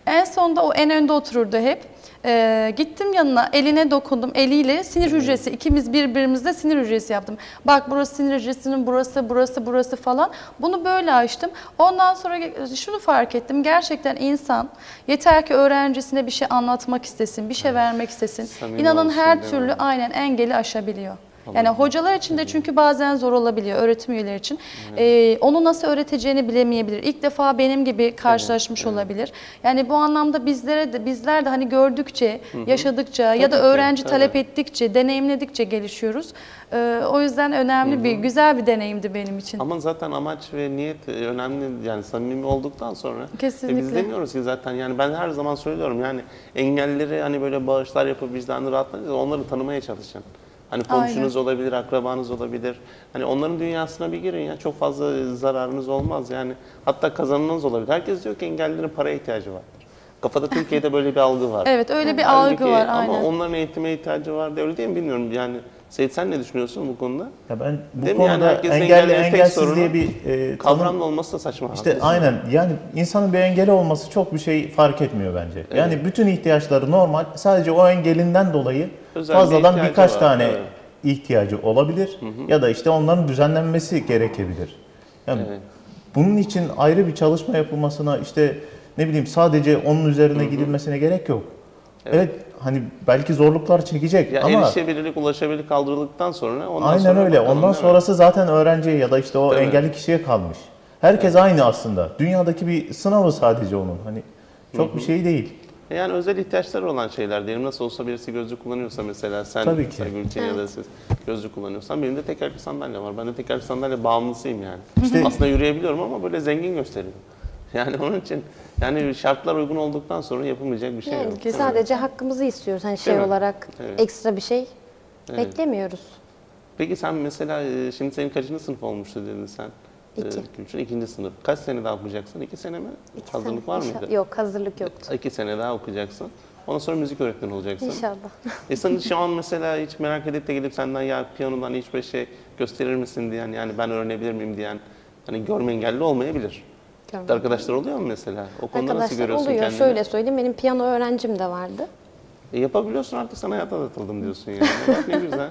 En sonunda o en önde otururdu hep. Ee, gittim yanına, eline dokundum, eliyle sinir hücresi, ikimiz birbirimizle sinir hücresi yaptım. Bak burası sinir hücresinin, burası, burası, burası falan. Bunu böyle açtım. Ondan sonra şunu fark ettim, gerçekten insan yeter ki öğrencisine bir şey anlatmak istesin, bir şey vermek istesin. Samimi İnanın olsun, her değil türlü mi? aynen engeli aşabiliyor. Yani hocalar için de çünkü bazen zor olabiliyor, öğretim üyeleri için. Ee, onu nasıl öğreteceğini bilemeyebilir. İlk defa benim gibi karşılaşmış Evet, evet. olabilir. Yani bu anlamda bizlere de bizler de hani gördükçe, yaşadıkça Tabii ya da ki, öğrenci tabii. talep ettikçe, deneyimledikçe gelişiyoruz. Ee, o yüzden önemli bir, güzel bir deneyimdi benim için. Ama zaten amaç ve niyet önemli, yani samimi olduktan sonra Kesinlikle. e biz demiyoruz ki zaten, yani ben her zaman söylüyorum, yani engellileri hani böyle bağışlar yapıp vicdanını rahatlatınca onları tanımaya çalışın. Hani komşunuz Aynen. olabilir, akrabanız olabilir. Hani onların dünyasına bir girin ya. Çok fazla zararınız olmaz yani. Hatta kazanınız olabilir. Herkes diyor ki engellilerin paraya ihtiyacı vardır. Kafada Türkiye'de böyle bir algı var. Evet, öyle bir Halbuki algı var, ama aynen. onların eğitime ihtiyacı var diye, öyle değil mi bilmiyorum. Yani Seyit, sen ne düşünüyorsun bu konuda? Ya ben bu Değil mi? Yani konuda herkesin engelli engellilerin tek engelsiz sorunu diye bir e, tanım- Kavramlı olması da saçma. İşte haklısın. aynen, yani insanın bir engeli olması çok bir şey fark etmiyor bence. Yani bütün ihtiyaçları normal, sadece o engelinden dolayı Özel bir fazladan ihtiyacı birkaç var, tane evet. ihtiyacı olabilir ya da işte onların düzenlenmesi gerekebilir. Yani Evet. bunun için ayrı bir çalışma yapılmasına, işte ne bileyim sadece onun üzerine gidilmesine gerek yok. Evet. Evet. hani belki zorluklar çekecek Ya ama erişebilirlik, ulaşabilirlik kaldırıldıktan sonra ondan aynen sonra öyle. bakalım, Ondan değil mi? sonrası zaten öğrenciye ya da işte o Değil mi? engelli kişiye kalmış. Herkes aynı aslında. Dünyadaki bir sınavı sadece onun. Hani çok bir şey değil. Yani özel ihtiyaçları olan şeyler diyelim. Nasıl olsa birisi gözlük kullanıyorsa mesela, sen Tabii ki. mesela Gülçin ya da siz gözlük kullanıyorsan, benim de tekerlekli sandalye var. Ben de tekerlekli sandalye bağımlısıyım yani. İşte- Aslında yürüyebiliyorum ama böyle zengin gösteriyor. Yani onun için yani şartlar uygun olduktan sonra yapılmayacak bir şey Yani yok. değil mi? sadece hakkımızı istiyoruz. Hani şey Değil mi? olarak Evet. ekstra bir şey Evet. beklemiyoruz. Peki sen mesela e, şimdi senin kaçıncı sınıf olmuştu dedin sen? İki. Ee, Gülçin ikinci sınıf. Kaç sene daha okuyacaksın? İki sene mi? İki Hazırlık sene. var İnşallah- mıydı? Yok, hazırlık yoktu. İki sene daha okuyacaksın. Ondan sonra müzik öğretmeni olacaksın. İnşallah. E sen şu an mesela hiç merak edip de gelip senden ya piyanodan hiçbir şey gösterir misin diyen, yani ben öğrenebilir miyim diyen, hani görme engelli olmayabilir. Görmedim. Arkadaşlar oluyor mu mesela? O konuda nasıl Arkadaşlar görüyorsun oluyor. kendini? Şöyle söyleyeyim, benim piyano öğrencim de vardı. E yapabiliyorsun artık, sana hayata atıldım diyorsun yani. Bak ne güzel.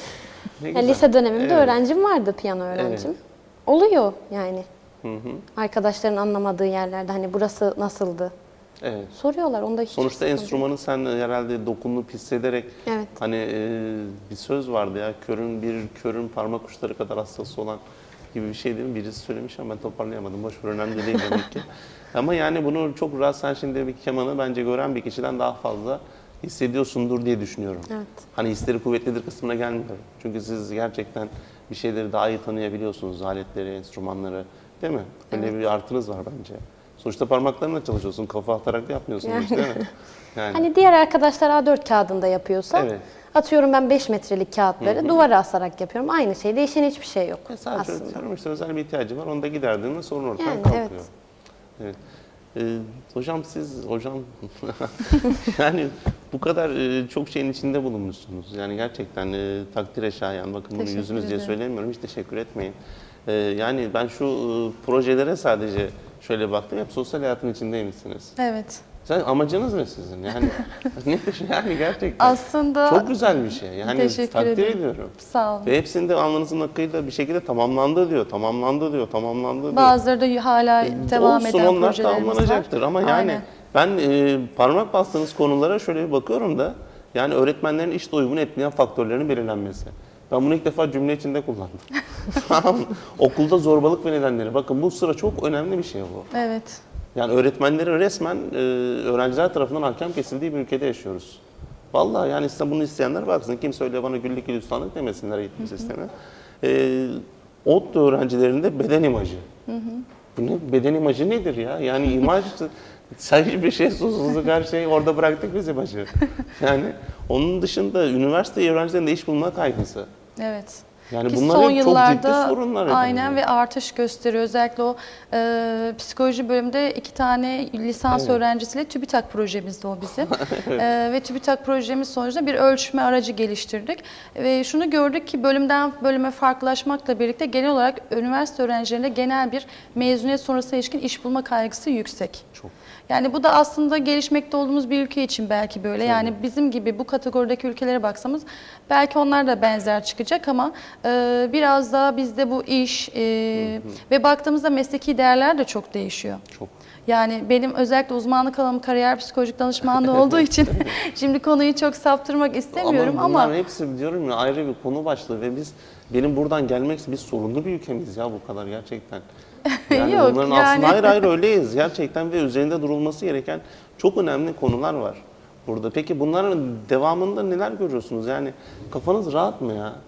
Ne Ya güzel. lise dönemimde Evet. öğrencim vardı, piyano öğrencim. Evet. Oluyor yani. Hı hı. Arkadaşların anlamadığı yerlerde hani burası nasıldı? Evet. Soruyorlar, onda hiç Sonuçta sıkıntı yok. enstrümanı sen herhalde dokunup hissederek, Evet. hani e, bir söz vardı ya, körün bir körün parmak uçları kadar hastası olan gibi bir şey değil mi? Birisi söylemiş ama ben toparlayamadım. Boş ver, önemli değil demek ki. Ama yani bunu çok rahat, sen şimdi bir kemanı bence gören bir kişiden daha fazla hissediyorsundur diye düşünüyorum. Evet. Hani hisleri kuvvetlidir kısmına gelmiyorum. Çünkü siz gerçekten bir şeyleri daha iyi tanıyabiliyorsunuz. Aletleri, enstrümanları, değil mi? Öyle bir artınız var bence. Sonuçta parmaklarınla çalışıyorsun, kafa atarak da yapmıyorsun Yani. hiç, değil mi? Yani. Hani diğer arkadaşlar A dört kağıdında yapıyorsa, Evet. atıyorum ben beş metrelik kağıtları duvara asarak yapıyorum. Aynı şey, değişen hiçbir şey yok E sadece aslında. diyorum işte özel bir ihtiyacı var, onu da giderdiğinde sorun ortadan Yani, kalkıyor. evet. Evet. Ee, hocam siz, hocam yani bu kadar e, çok şeyin içinde bulunmuşsunuz. Yani gerçekten e, takdire şayan. Bakın bunu Teşekkür yüzünüz diye ederim. söylemiyorum. Hiç teşekkür etmeyin. Ee, yani ben şu e, projelere sadece şöyle baktım. Hep sosyal hayatın içindeymişsiniz. Evet. Sen amacınız ne sizin? Yani nedir yani gerçekten? Aslında Çok güzel bir şey. Yani Teşekkür takdir ederim. ediyorum. Sağ olun. Ve hepsinde alnınızın akıyla bir şekilde tamamlandı diyor, tamamlandı diyor, tamamlandı diyor. Bazıları da hala devam Olsun, eden onlar projelerimiz var. tamamlanacaktır ama yani Aynen. ben e, parmak bastığınız konulara şöyle bir bakıyorum da, yani öğretmenlerin iş doyumunu etkileyen faktörlerin belirlenmesi. Ben bunu ilk defa cümle içinde kullandım. Tamam mı? Okulda zorbalık ve nedenleri. Bakın bu sıra çok önemli bir şey bu. Evet. Yani öğretmenlerin resmen e, öğrenciler tarafından hakem kesildiği bir ülkede yaşıyoruz. Vallahi yani size bunu isteyenler baksın. Kimse öyle bana güllük gülistanlık demesinler eğitim sistemi. E, ODTÜ öğrencilerinde beden imajı. Bu ne? Beden imajı nedir ya? Yani imaj, sadece bir şey, susuzluk, her şeyi orada bıraktık biz imajı. Yani onun dışında üniversite öğrencilerinde iş bulma kaygısı. Evet. Yani Ki bunlar son hep çok yıllarda ciddi sorunlar. aynen yani. ve artış gösteriyor. Özellikle o e, psikoloji bölümünde iki tane lisans Evet. öğrencisiyle TÜBİTAK projemizdi o bizim. e, ve TÜBİTAK projemiz sonucunda bir ölçme aracı geliştirdik. Ve şunu gördük ki bölümden bölüme farklılaşmakla birlikte genel olarak üniversite öğrencilerinde genel bir mezuniyet sonrası ilişkin iş bulma kaygısı yüksek. Çok. Yani bu da aslında gelişmekte olduğumuz bir ülke için belki böyle. Yani bizim gibi bu kategorideki ülkelere baksamız belki onlar da benzer çıkacak ama e, biraz daha bizde bu iş e, ve baktığımızda mesleki değerler de çok değişiyor. Çok. Yani benim özellikle uzmanlık alanım kariyer psikolojik danışmanlığı olduğu için şimdi konuyu çok saptırmak istemiyorum ama... ama... Bunların hepsi diyorum ya ayrı bir konu başlığı ve biz benim buradan gelmek biz sorunlu bir ülkemiz ya bu kadar gerçekten. Yani Yok, bunların yani. aslında ayrı ayrı öyleyiz gerçekten ve üzerinde durulması gereken çok önemli konular var burada. Peki bunların devamında neler görüyorsunuz? Yani kafanız rahat mı ya?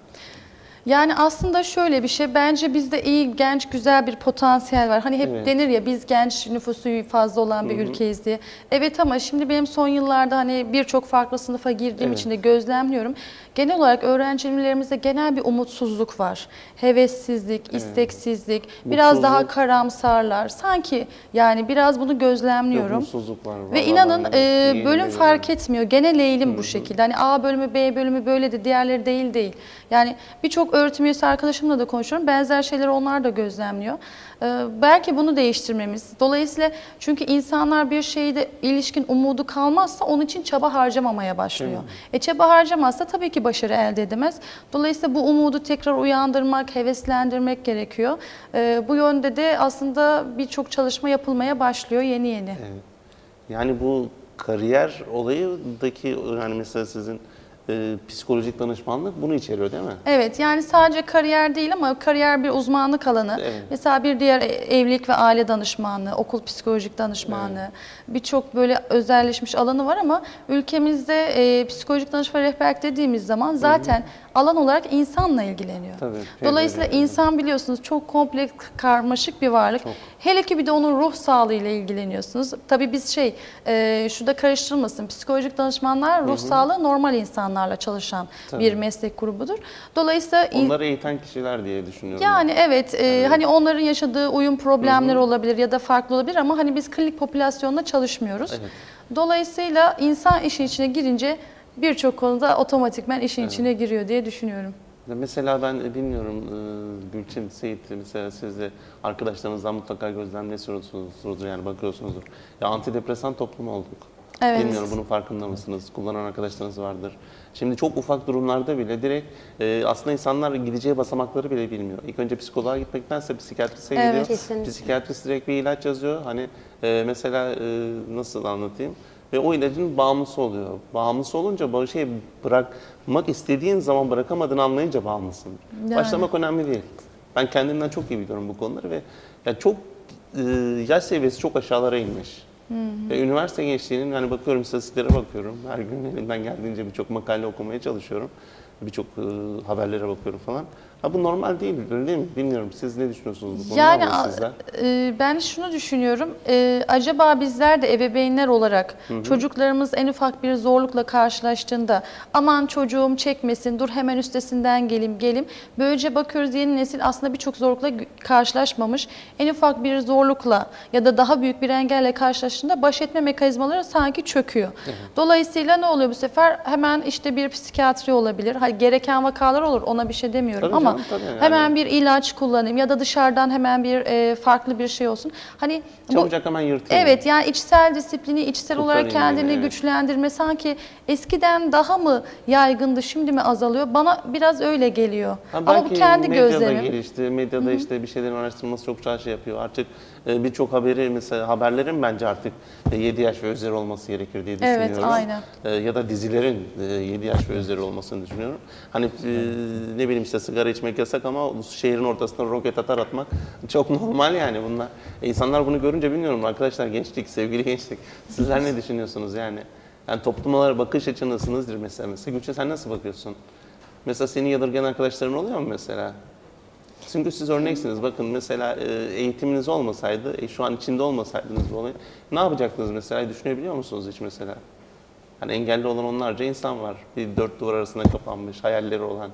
Yani aslında şöyle bir şey, bence bizde iyi, genç, güzel bir potansiyel var. Hani hep Evet. denir ya biz genç nüfusu fazla olan bir Hı hı. ülkeyiz diye. Evet ama şimdi benim son yıllarda hani birçok farklı sınıfa girdiğim Evet. için de gözlemliyorum. Genel olarak öğrencilerimizde genel bir umutsuzluk var. Hevessizlik, isteksizlik, biraz daha Mutsuzluk. karamsarlar. Sanki yani biraz bunu gözlemliyorum. Mutsuzluk var. Ve vallahi inanın ben de e, yemin bölüm ederim. fark etmiyor. Genel eğilim bu şekilde. Hani A bölümü, B bölümü böyle de diğerleri değil değil. Yani birçok öğretim üyesi arkadaşımla da konuşuyorum. Benzer şeyleri onlar da gözlemliyor. Ee, belki bunu değiştirmemiz. Dolayısıyla çünkü insanlar bir şeyde ilişkin umudu kalmazsa onun için çaba harcamamaya başlıyor. E çaba harcamazsa tabii ki başarı elde edemez. Dolayısıyla bu umudu tekrar uyandırmak, heveslendirmek gerekiyor. Ee, bu yönde de aslında birçok çalışma yapılmaya başlıyor yeni yeni. Evet. Yani bu kariyer olayındaki yani mesela sizin e, psikolojik danışmanlık bunu içeriyor değil mi? Evet, yani sadece kariyer değil ama kariyer bir uzmanlık alanı. Evet. Mesela bir diğer evlilik ve aile danışmanlığı, okul psikolojik danışmanlığı, birçok böyle özelleşmiş alanı var ama ülkemizde e, psikolojik danışma rehberlik dediğimiz zaman zaten alan olarak insanla ilgileniyor. Tabii, Dolayısıyla evet, evet. insan biliyorsunuz çok kompleks, karmaşık bir varlık. Çok. Hele ki bir de onun ruh sağlığıyla ilgileniyorsunuz. Tabii biz şey, e, şurada karıştırılmasın, psikolojik danışmanlar ruh sağlığı normal insanlarla çalışan Tabii. bir meslek grubudur. Dolayısıyla in- Onları eğiten kişiler diye düşünüyorum. yani evet, e, hani onların yaşadığı uyum problemleri olabilir ya da farklı olabilir ama hani biz klinik popülasyonla çalışmıyoruz. Evet. Dolayısıyla insan işin içine girince birçok konuda otomatikman işin içine giriyor diye düşünüyorum. Ya mesela ben e, bilmiyorum e, Gülçin, Seyit mesela siz de arkadaşlarınızdan mutlaka gözlemliyorsunuzdur yani bakıyorsunuzdur. Ya antidepresan toplum olduk. Evet. Bilmiyorum bunun farkında mısınız? Kullanan arkadaşlarınız vardır. Şimdi çok ufak durumlarda bile direkt e, aslında insanlar gideceği basamakları bile bilmiyor. İlk önce psikoloğa gitmektense psikiyatriste Evet. gidiyor. Kesinlikle. Psikiyatrist direkt bir ilaç yazıyor. Hani e, mesela e, nasıl anlatayım? Ve o ilacın bağımlısı oluyor. Bağımlısı olunca bu şey bırakmak istediğin zaman bırakamadığını anlayınca bağımlısın. Yani. Başlamak önemli değil. Ben kendimden çok iyi biliyorum bu konuları ve ya çok e, yaş seviyesi çok aşağılara inmiş. Ve üniversite gençliğinin yani bakıyorum istatistiklere bakıyorum. Her gün elimden geldiğince birçok makale okumaya çalışıyorum. Birçok e, haberlere bakıyorum falan. Ha bu normal değil, öyle değil mi? Bilmiyorum. Siz ne düşünüyorsunuz bu konuda Yani ama sizler? e, ben şunu düşünüyorum. E, acaba bizler de ebeveynler olarak çocuklarımız en ufak bir zorlukla karşılaştığında aman çocuğum çekmesin, dur hemen üstesinden gelim, gelim. Böylece bakıyoruz yeni nesil aslında birçok zorlukla gü- karşılaşmamış. En ufak bir zorlukla ya da daha büyük bir engelle karşılaştığında baş etme mekanizmaları sanki çöküyor. Dolayısıyla ne oluyor bu sefer? Hemen işte bir psikiyatri olabilir. Hayır, gereken vakalar olur, ona bir şey demiyorum Tabii ama canım, tabii yani. hemen bir ilaç kullanayım ya da dışarıdan hemen bir e, farklı bir şey olsun. Hani bu, Çabucak hemen yırtıyor. evet yani içsel disiplini, içsel Kurtarayım olarak kendini beni, evet. güçlendirme sanki eskiden daha mı yaygındı, şimdi mi azalıyor? Bana biraz öyle geliyor. Ha, Ama bu belki kendi medyada gözlemim. gelişti, medyada işte bir şeylerin araştırılması çok daha şey yapıyor. Artık e, birçok haberi mesela haberlerin bence artık e, yedi yaş ve üzeri olması gerekir diye düşünüyorum. Evet, aynen. E, ya da dizilerin e, yedi yaş ve üzeri olmasını düşünüyorum. Hani e, ne bileyim işte sigara içmek yasak ama şehrin ortasına roket atar atmak çok normal yani bunlar. E, insanlar bunu görünce bilmiyorum arkadaşlar gençlik, sevgili gençlik. Sizler ne düşünüyorsunuz yani? Yani toplumlara bakış açınız nedir mesela? Mesela Gülçin sen nasıl bakıyorsun? Mesela seni yadırgayan arkadaşların oluyor mu mesela? Çünkü siz örneksiniz. Bakın mesela e, eğitiminiz olmasaydı, e, şu an içinde olmasaydınız bu olayı, ne yapacaktınız mesela? Düşünebiliyor musunuz hiç mesela? Hani engelli olan onlarca insan var. Bir dört duvar arasında kapanmış, hayalleri olan.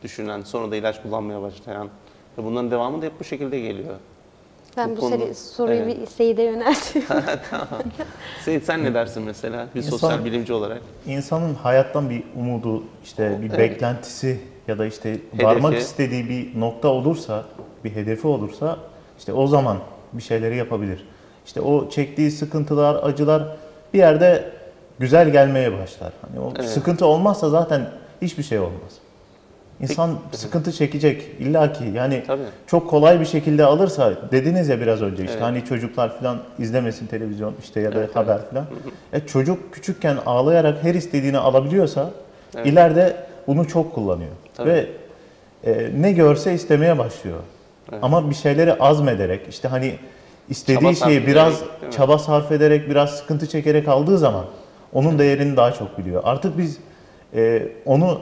düşünen, sonra da ilaç kullanmaya başlayan ve bunların devamı da hep bu şekilde geliyor. Ben bu, Bu konu- seri- soruyu Evet. bir Seyit'e yöneltiyorum. Tamam. Seyit sen ne dersin mesela bir İnsan- sosyal bilimci olarak? İnsanın hayattan bir umudu, işte bir beklentisi ya da işte varmak Hedefi. istediği bir nokta olursa, bir hedefi olursa işte o zaman bir şeyleri yapabilir. İşte o çektiği sıkıntılar, acılar bir yerde güzel gelmeye başlar. Hani o Evet. sıkıntı olmazsa zaten hiçbir şey olmaz. İnsan sıkıntı çekecek illaki. Yani Tabii. çok kolay bir şekilde alırsa, dediniz ya biraz önce işte Evet. hani çocuklar falan izlemesin televizyon işte ya da Evet, haber evet. falan. E çocuk küçükken ağlayarak her istediğini alabiliyorsa Evet. ileride bunu çok kullanıyor. Tabii. Ve e, ne görse istemeye başlıyor. Evet. Ama bir şeyleri azmederek işte hani istediği Çaba sarf şeyi biraz ederek, değil mi? çaba sarf ederek, biraz sıkıntı çekerek aldığı zaman onun değerini daha çok biliyor. Artık biz e, onu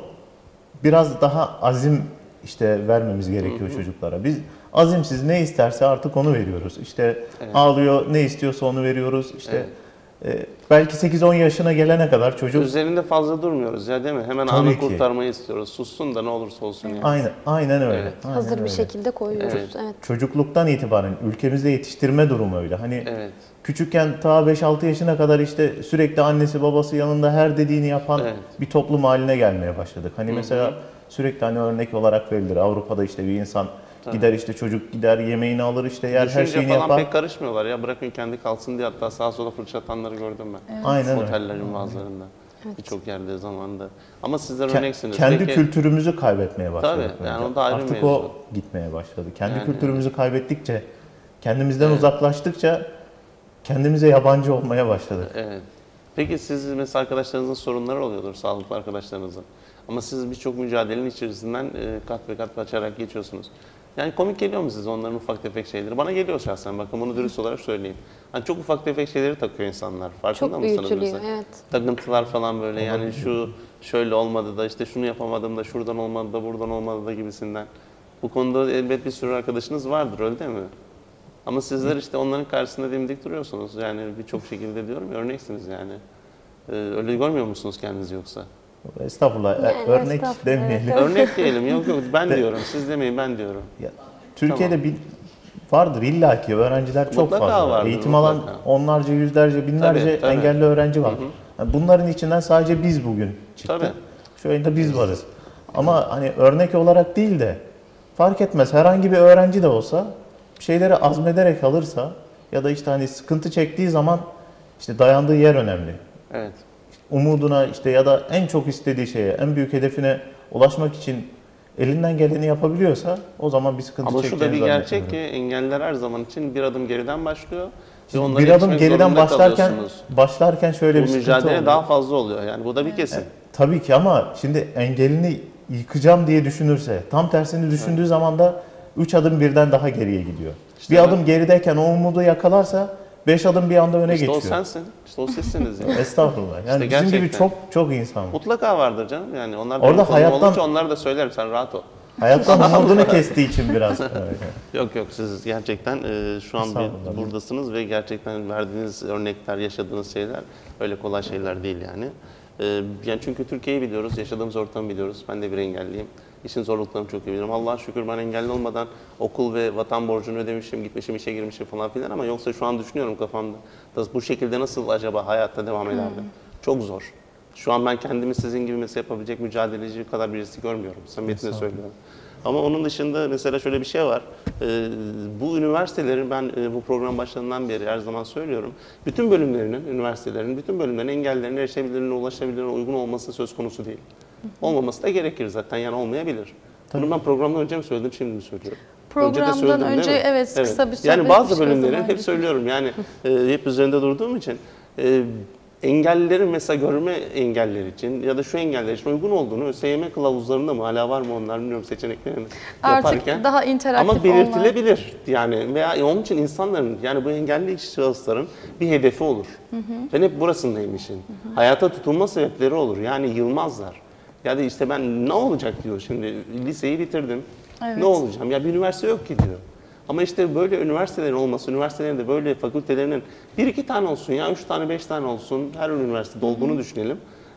biraz daha azim işte vermemiz gerekiyor çocuklara. Biz azimsiz ne isterse artık onu veriyoruz. İşte Evet. ağlıyor, ne istiyorsa onu veriyoruz. İşte e, belki sekiz on yaşına gelene kadar çocuk Üzerinde fazla durmuyoruz ya değil mi? Hemen Tabii anı ki. kurtarmayı istiyoruz. Sussun da ne olursa olsun yani. aynen aynen öyle. Evet. Aynen Hazır bir öyle. şekilde koyuyoruz. Evet. Evet. Çocukluktan itibaren ülkemizde yetiştirme durumu öyle. Hani Evet. küçükken ta beş altı yaşına kadar işte sürekli annesi babası yanında her dediğini yapan Evet. bir toplum haline gelmeye başladık. Hani Hı hı. mesela sürekli hani örnek olarak verilir. Avrupa'da işte bir insan Tabii. gider işte çocuk gider yemeğini alır işte yer her Düşünce şeyini falan yapar. pek karışmıyorlar ya. Bırakın kendi kalsın diye hatta sağa sola fırça atanları gördüm ben. Aynen öyle. Otellerin bazılarında. Birçok yerde zamanında. Ama sizler Ke- örneksiniz. Kendi Peki- kültürümüzü kaybetmeye başladık. Tabii, yani bence. o da ayrı Artık mevzu. o gitmeye başladı. Kendi Yani- kültürümüzü kaybettikçe, kendimizden Evet. uzaklaştıkça kendimize yabancı olmaya başladık. Evet. Peki siz mesela arkadaşlarınızın sorunları oluyordur, sağlıklı arkadaşlarınızın. Ama siz birçok mücadelenin içerisinden e, kat ve kat açarak geçiyorsunuz. Yani komik geliyor mu size onların ufak tefek şeyleri? Bana geliyor şahsen, bakın bunu dürüst olarak söyleyeyim. Hani çok ufak tefek şeyleri takıyor insanlar. Farkında Çok mısınız büyütülüyor, mesela? evet. Takıntılar falan böyle yani şu şöyle olmadı da işte şunu yapamadım da şuradan olmadı da buradan olmadı da gibisinden. Bu konuda elbet bir sürü arkadaşınız vardır öyle değil mi? Ama sizler işte onların karşısında dimdik duruyorsunuz. Yani birçok şekilde diyorum ya, örneksiniz yani. Ee, öyle görmüyor musunuz kendinizi yoksa? Estağfurullah, e, Yani örnek estağfurullah, demeyelim. evet. Örnek diyelim, yok yok ben De- diyorum, siz demeyin ben diyorum. Ya, Türkiye'de bir vardır illaki öğrenciler çok Mutlaka fazla. vardır, Eğitim alan mutlaka. onlarca, yüzlerce, binlerce Tabii, tabii. engelli öğrenci var. Yani bunların içinden sadece biz bugün çıktık. Tabii. Şu anda biz varız. Ama hani örnek olarak değil de fark etmez herhangi bir öğrenci de olsa bir şeyleri azmederek alırsa ya da işte hani sıkıntı çektiği zaman işte dayandığı yer önemli. Evet. Umuduna işte ya da en çok istediği şeye, en büyük hedefine ulaşmak için elinden geleni yapabiliyorsa o zaman bir sıkıntı Ama şu da çekeceğini bir gerçek ki zannetmiyorum. engeller her zaman için bir adım geriden başlıyor. Ve onlara Bir adım yetişmek geriden zorunda başlarken kalıyorsunuz. başlarken şöyle bir Bu sıkıntı mücadele oluyor. daha fazla oluyor yani bu da bir kesin. Tabii ki ama şimdi engelini yıkacağım diye düşünürse, tam tersini düşündüğü zaman da üç adım birden daha geriye gidiyor. İşte bir ben- adım gerideyken o umudu yakalarsa beş adım bir anda öne İşte o geçiyor. sensin, işte o sizsiniz yani. Estağfurullah. Yani İşte bizim gibi gerçekten. çok çok insan var. Mutlaka vardır canım yani onlar Orada benim konum hayattan- olunca onları da söylerim sen rahat ol. Hayattan umudunu kestiği için biraz. öyle. Yok yok siz gerçekten e, şu an bir, Estağfurullah. buradasınız ve gerçekten verdiğiniz örnekler, yaşadığınız şeyler öyle kolay şeyler değil yani. E, yani çünkü Türkiye'yi biliyoruz, yaşadığımız ortamı biliyoruz. Ben de bir engelliyim. İşin zorluklarını çok iyi biliyorum. Allah'a şükür ben engelli olmadan okul ve vatan borcunu ödemişim, gitmişim, işe girmişim falan filan ama yoksa şu an düşünüyorum kafamda. Bu şekilde nasıl acaba hayatta devam ederdim? Çok zor. Şu an ben kendimi sizin gibi mesela yapabilecek mücadeleci kadar birisi görmüyorum. Samimiyetle söylüyorum. Ama onun dışında mesela şöyle bir şey var. Ee, bu üniversitelerin ben e, bu program başladığından beri her zaman söylüyorum. Bütün bölümlerinin, üniversitelerin, bütün bölümlerin engellerine erişebilirliğine, ulaşabilirliğine uygun olması söz konusu değil. Olmaması da gerekir zaten yani olmayabilir. Bunu ben programdan önce mi söyledim, şimdi mi söylüyorum? Programdan Önce de söyledim, değil önce mi? evet, kısa bir sohbet Yani bazı etmiştik o bölümlerin zaman. hep söylüyorum yani e, hep üzerinde durduğum için e, engellilerin mesela görme engelleri için ya da şu engeller için uygun olduğunu ÖSYM kılavuzlarında mı hala var mı onlar bilmiyorum seçeneklerini Artık yaparken. daha interaktif Ama belirtilebilir yani veya onun için insanların yani bu engelli şahısların bir hedefi olur. Ben hep burasındayım işin. Hayata tutunma sebepleri olur yani yılmazlar. Ya da işte ben ne olacak diyor şimdi liseyi bitirdim. Evet. Ne olacağım ya bir üniversite yok ki diyor. Ama işte böyle üniversitelerin olması, üniversitelerin de böyle fakültelerinin bir iki tane olsun ya, üç tane, beş tane olsun, her üniversitede olduğunu düşünelim.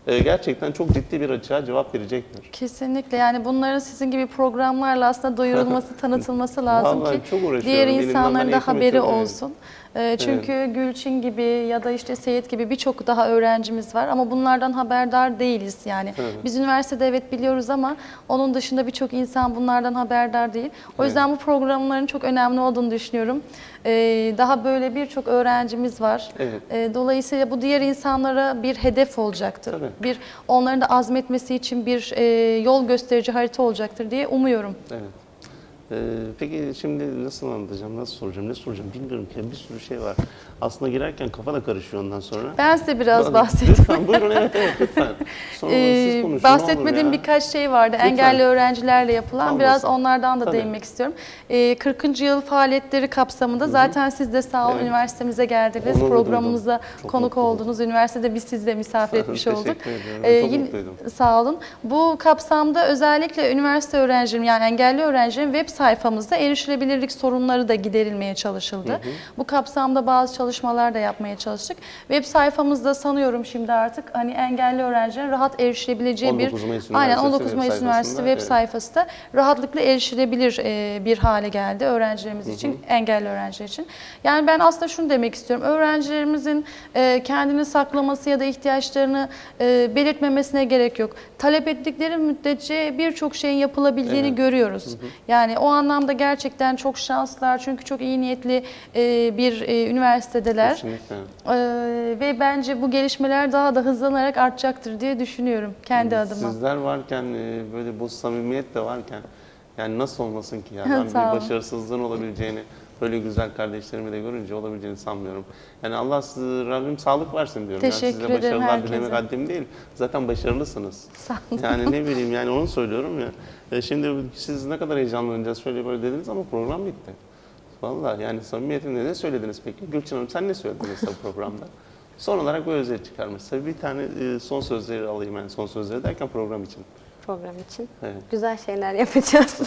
e, gerçekten çok ciddi bir açığa cevap verecektir. Kesinlikle, yani bunların sizin gibi programlarla aslında duyurulması, tanıtılması lazım Vallahi ki çok uğraşıyorum. diğer Elimden insanların ben da eğitim haberi ediyorum, evet. olsun. E, Çünkü Gülçin gibi ya da işte Seyit gibi birçok daha öğrencimiz var ama bunlardan haberdar değiliz yani. Evet. Biz üniversitede evet biliyoruz ama onun dışında birçok insan bunlardan haberdar değil. O yüzden bu programların çok önemli olduğunu düşünüyorum. E, Daha böyle birçok öğrencimiz var. Evet. E, Dolayısıyla bu diğer insanlara bir hedef olacaktır. Tabii. Bir onların da azmetmesi için bir e, yol gösterici harita olacaktır diye umuyorum. Evet. Ee, peki şimdi nasıl anlatacağım, nasıl soracağım, ne soracağım bilmiyorum ki, bir sürü şey var. Aslında girerken kafa da karışıyor ondan sonra. Ben size biraz Lütfen, bahsedeyim. Lütfen buyurun, evet evet lütfen. Sonra Ee, siz konuşun, bahsetmediğim ne olur ya. birkaç şey vardı. Lütfen. Engelli öğrencilerle yapılan. Tamam, biraz olsun. onlardan da Tabii. değinmek istiyorum. Ee, kırkıncı yıl faaliyetleri kapsamında zaten siz de sağ olun Evet. üniversitemize geldiniz. Onur Programımıza duydum. Çok konuk mutlu oldum. oldunuz. Üniversitede biz sizi de misafir etmiş Teşekkür olduk. ediyorum. Ee, Çok yine- mutluydum. Sağ olun. Bu kapsamda özellikle üniversite öğrencilerim yani engelli öğrencilerin web sayfamızda erişilebilirlik sorunları da giderilmeye çalışıldı. Hı hı. Bu kapsamda bazı çalışmalar da yapmaya çalıştık. Web sayfamızda sanıyorum şimdi artık hani engelli öğrencilerin rahat erişilebileceği bir on dokuz Mayıs aynen Üniversitesi on dokuz web Mayıs sayfasında, Üniversitesi web evet. sayfası da rahatlıkla erişilebilir e, bir hale geldi öğrencilerimiz için, engelli öğrenciler için. Yani ben aslında şunu demek istiyorum. Öğrencilerimizin e, kendini saklaması ya da ihtiyaçlarını e, belirtmemesine gerek yok. Talep ettikleri müddetçe birçok şeyin yapılabildiğini Evet. görüyoruz. Yani o anlamda gerçekten çok şanslılar çünkü çok iyi niyetli e, bir e, üniversitedeler. Kesinlikle. Ee, ve bence bu gelişmeler daha da hızlanarak artacaktır diye düşünüyorum kendi adıma. Sizler varken, e, böyle bu samimiyet de varken, yani nasıl olmasın ki ya? Ben Sağ bir olun. başarısızlığın olabileceğini, böyle güzel kardeşlerimi de görünce olabileceğini sanmıyorum. Yani Allah size, Rabbim sağlık versin diyorum. Teşekkür yani size ederim başarılar herkese. dilemek haddim değil. Zaten başarılısınız. Sağ olun. Yani ne bileyim, yani onu söylüyorum ya. E, Şimdi siz ne kadar heyecanlanacağız şöyle böyle dediniz ama program bitti. Vallahi yani samimiyetimle ne söylediniz peki? Gülçin Hanım sen ne söyledin mesela programda? Son olarak bu özet çıkarmış. Tabii bir tane e, son sözleri alayım, yani son sözleri derken program için. Program için. Evet. Güzel şeyler yapacağız.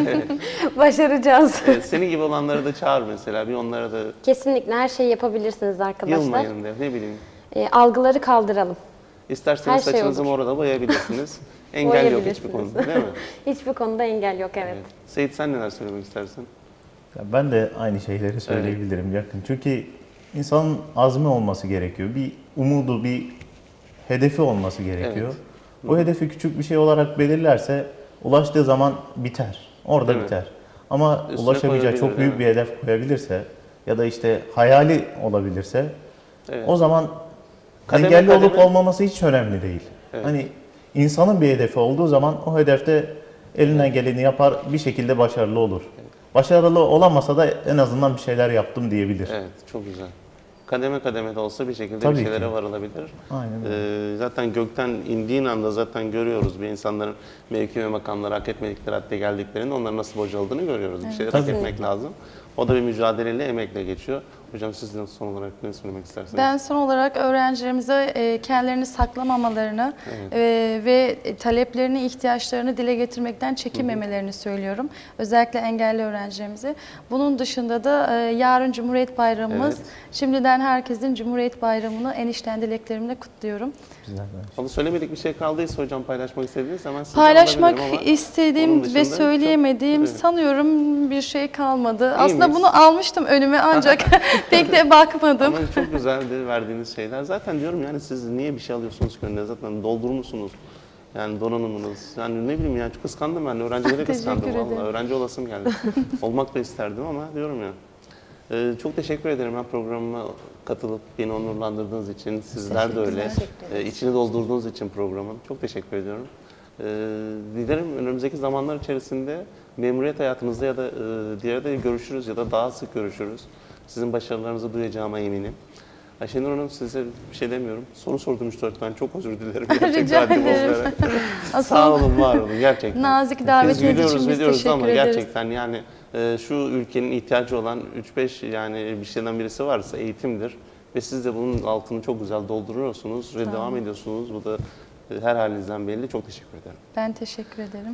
Başaracağız. E, senin gibi olanları da çağır mesela, bir onlara da Kesinlikle her şeyi yapabilirsiniz arkadaşlar. yılmayın de, ne bileyim. E, algıları kaldıralım. İsterseniz Her şey saçınızı olur. mora da boyayabilirsiniz. Engel yok hiçbir Boyayabilirsiniz. konuda, değil mi? Hiçbir konuda engel yok, evet. Evet. Seyit sen neler söylemek istersin? Ya ben de aynı şeyleri söyleyebilirim yakın. Çünkü insanın azmi olması gerekiyor. Bir umudu, bir hedefi olması gerekiyor. Evet. O hedefi küçük bir şey olarak belirlerse ulaştığı zaman biter. Orada Evet. biter. Ama Üstüne ulaşabileceği koyabilir, çok büyük evet. bir hedef koyabilirse ya da işte hayali olabilirse Evet. o zaman Kademe engelli olup kademe- olmaması hiç önemli değil. Evet. Hani insanın bir hedefi olduğu zaman o hedefte elinden geleni yapar, bir şekilde başarılı olur. Başarılı olamasa da en azından bir şeyler yaptım diyebilir. Evet, çok güzel. Kademe kademe de olsa bir şekilde Tabii bir ki. şeylere varılabilir. Aynen öyle. Ee, zaten gökten indiğin anda zaten görüyoruz bir insanların mevki ve makamları hak etmedikleri hatta geldiklerinde onların nasıl bocaladığını görüyoruz. Bir şeyler hak Tabii. etmek lazım. O da bir mücadeleyle, emekle geçiyor. Hocam siz de son olarak ne söylemek istersiniz? Ben son olarak öğrencilerimize e, kendilerini saklamamalarını Evet. e, ve taleplerini, ihtiyaçlarını dile getirmekten çekinmemelerini söylüyorum. Özellikle engelli öğrencilerimize. Bunun dışında da e, yarın Cumhuriyet Bayramımız. Evet. Şimdiden herkesin Cumhuriyet Bayramı'nı en içten dileklerimle kutluyorum. Güzel. Onu söylemedik bir şey kaldıysa hocam paylaşmak istediğiniz hemen sizden Paylaşmak alabilirim ama istediğim onun ve dışında çok- söyleyemediğim Evet. sanıyorum bir şey kalmadı. Aslında miyiz? bunu almıştım önüme ancak pek de bakmadım. Ama çok güzeldi verdiğiniz şeyler. Zaten diyorum yani siz niye bir şey alıyorsunuz ki önüne? Zaten doldurmuşsunuz. Yani donanımınız. Yani ne bileyim yani çok kıskandım ben. Öğrencilere kıskandım Teşekkür vallahi. ederim. Öğrenci olasım geldi. Olmak da isterdim ama diyorum ya. Ee, çok teşekkür ederim ben programıma katılıp beni onurlandırdığınız için. Sizler de öyle. Teşekkür Ee, içini doldurduğunuz için programın. Çok teşekkür ediyorum. Ee, dilerim önümüzdeki zamanlar içerisinde memuriyet hayatınızda ya da e, diğer de görüşürüz ya da daha sık görüşürüz. Sizin başarılarınızı duyacağıma eminim. Ayşenur Hanım size bir şey demiyorum. Soru sordum üç dört tane. Çok özür dilerim. Gerçekten Rica haddim ederim. olmayarak. Asıl Sağ olun, var olun gerçekten. nazik davetiniz Biz gülüyoruz, için biz biliyoruz teşekkür ama ederiz. gerçekten yani e, şu ülkenin ihtiyacı olan üç beş yani bir şeyden birisi varsa eğitimdir. Ve siz de bunun altını çok güzel dolduruyorsunuz ve devam ediyorsunuz. Bu da e, her halinizden belli. Çok teşekkür ederim. Ben teşekkür ederim.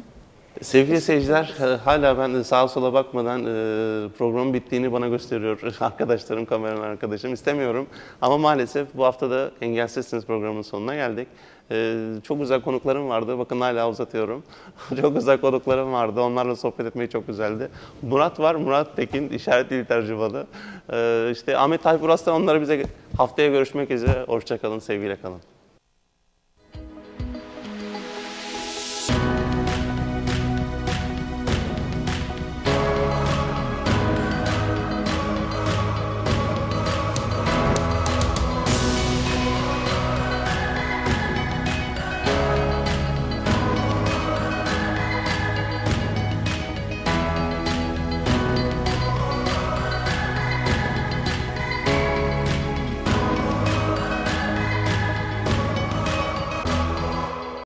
Sevgili seyirciler, e, hala ben sağa sola bakmadan e, programın bittiğini bana gösteriyor arkadaşlarım, kameraman arkadaşım. İstemiyorum ama maalesef bu hafta da Engelsizsiniz programının sonuna geldik. E, çok güzel konuklarım vardı. Bakın hala uzatıyorum. Çok güzel konuklarım vardı. Onlarla sohbet etmeyi çok güzeldi. Murat var, Murat Tekin, işaret dili tercümanı. E, işte Ahmet Tayfur Aslan, onları bize haftaya görüşmek üzere. Hoşça kalın, sevgiyle kalın.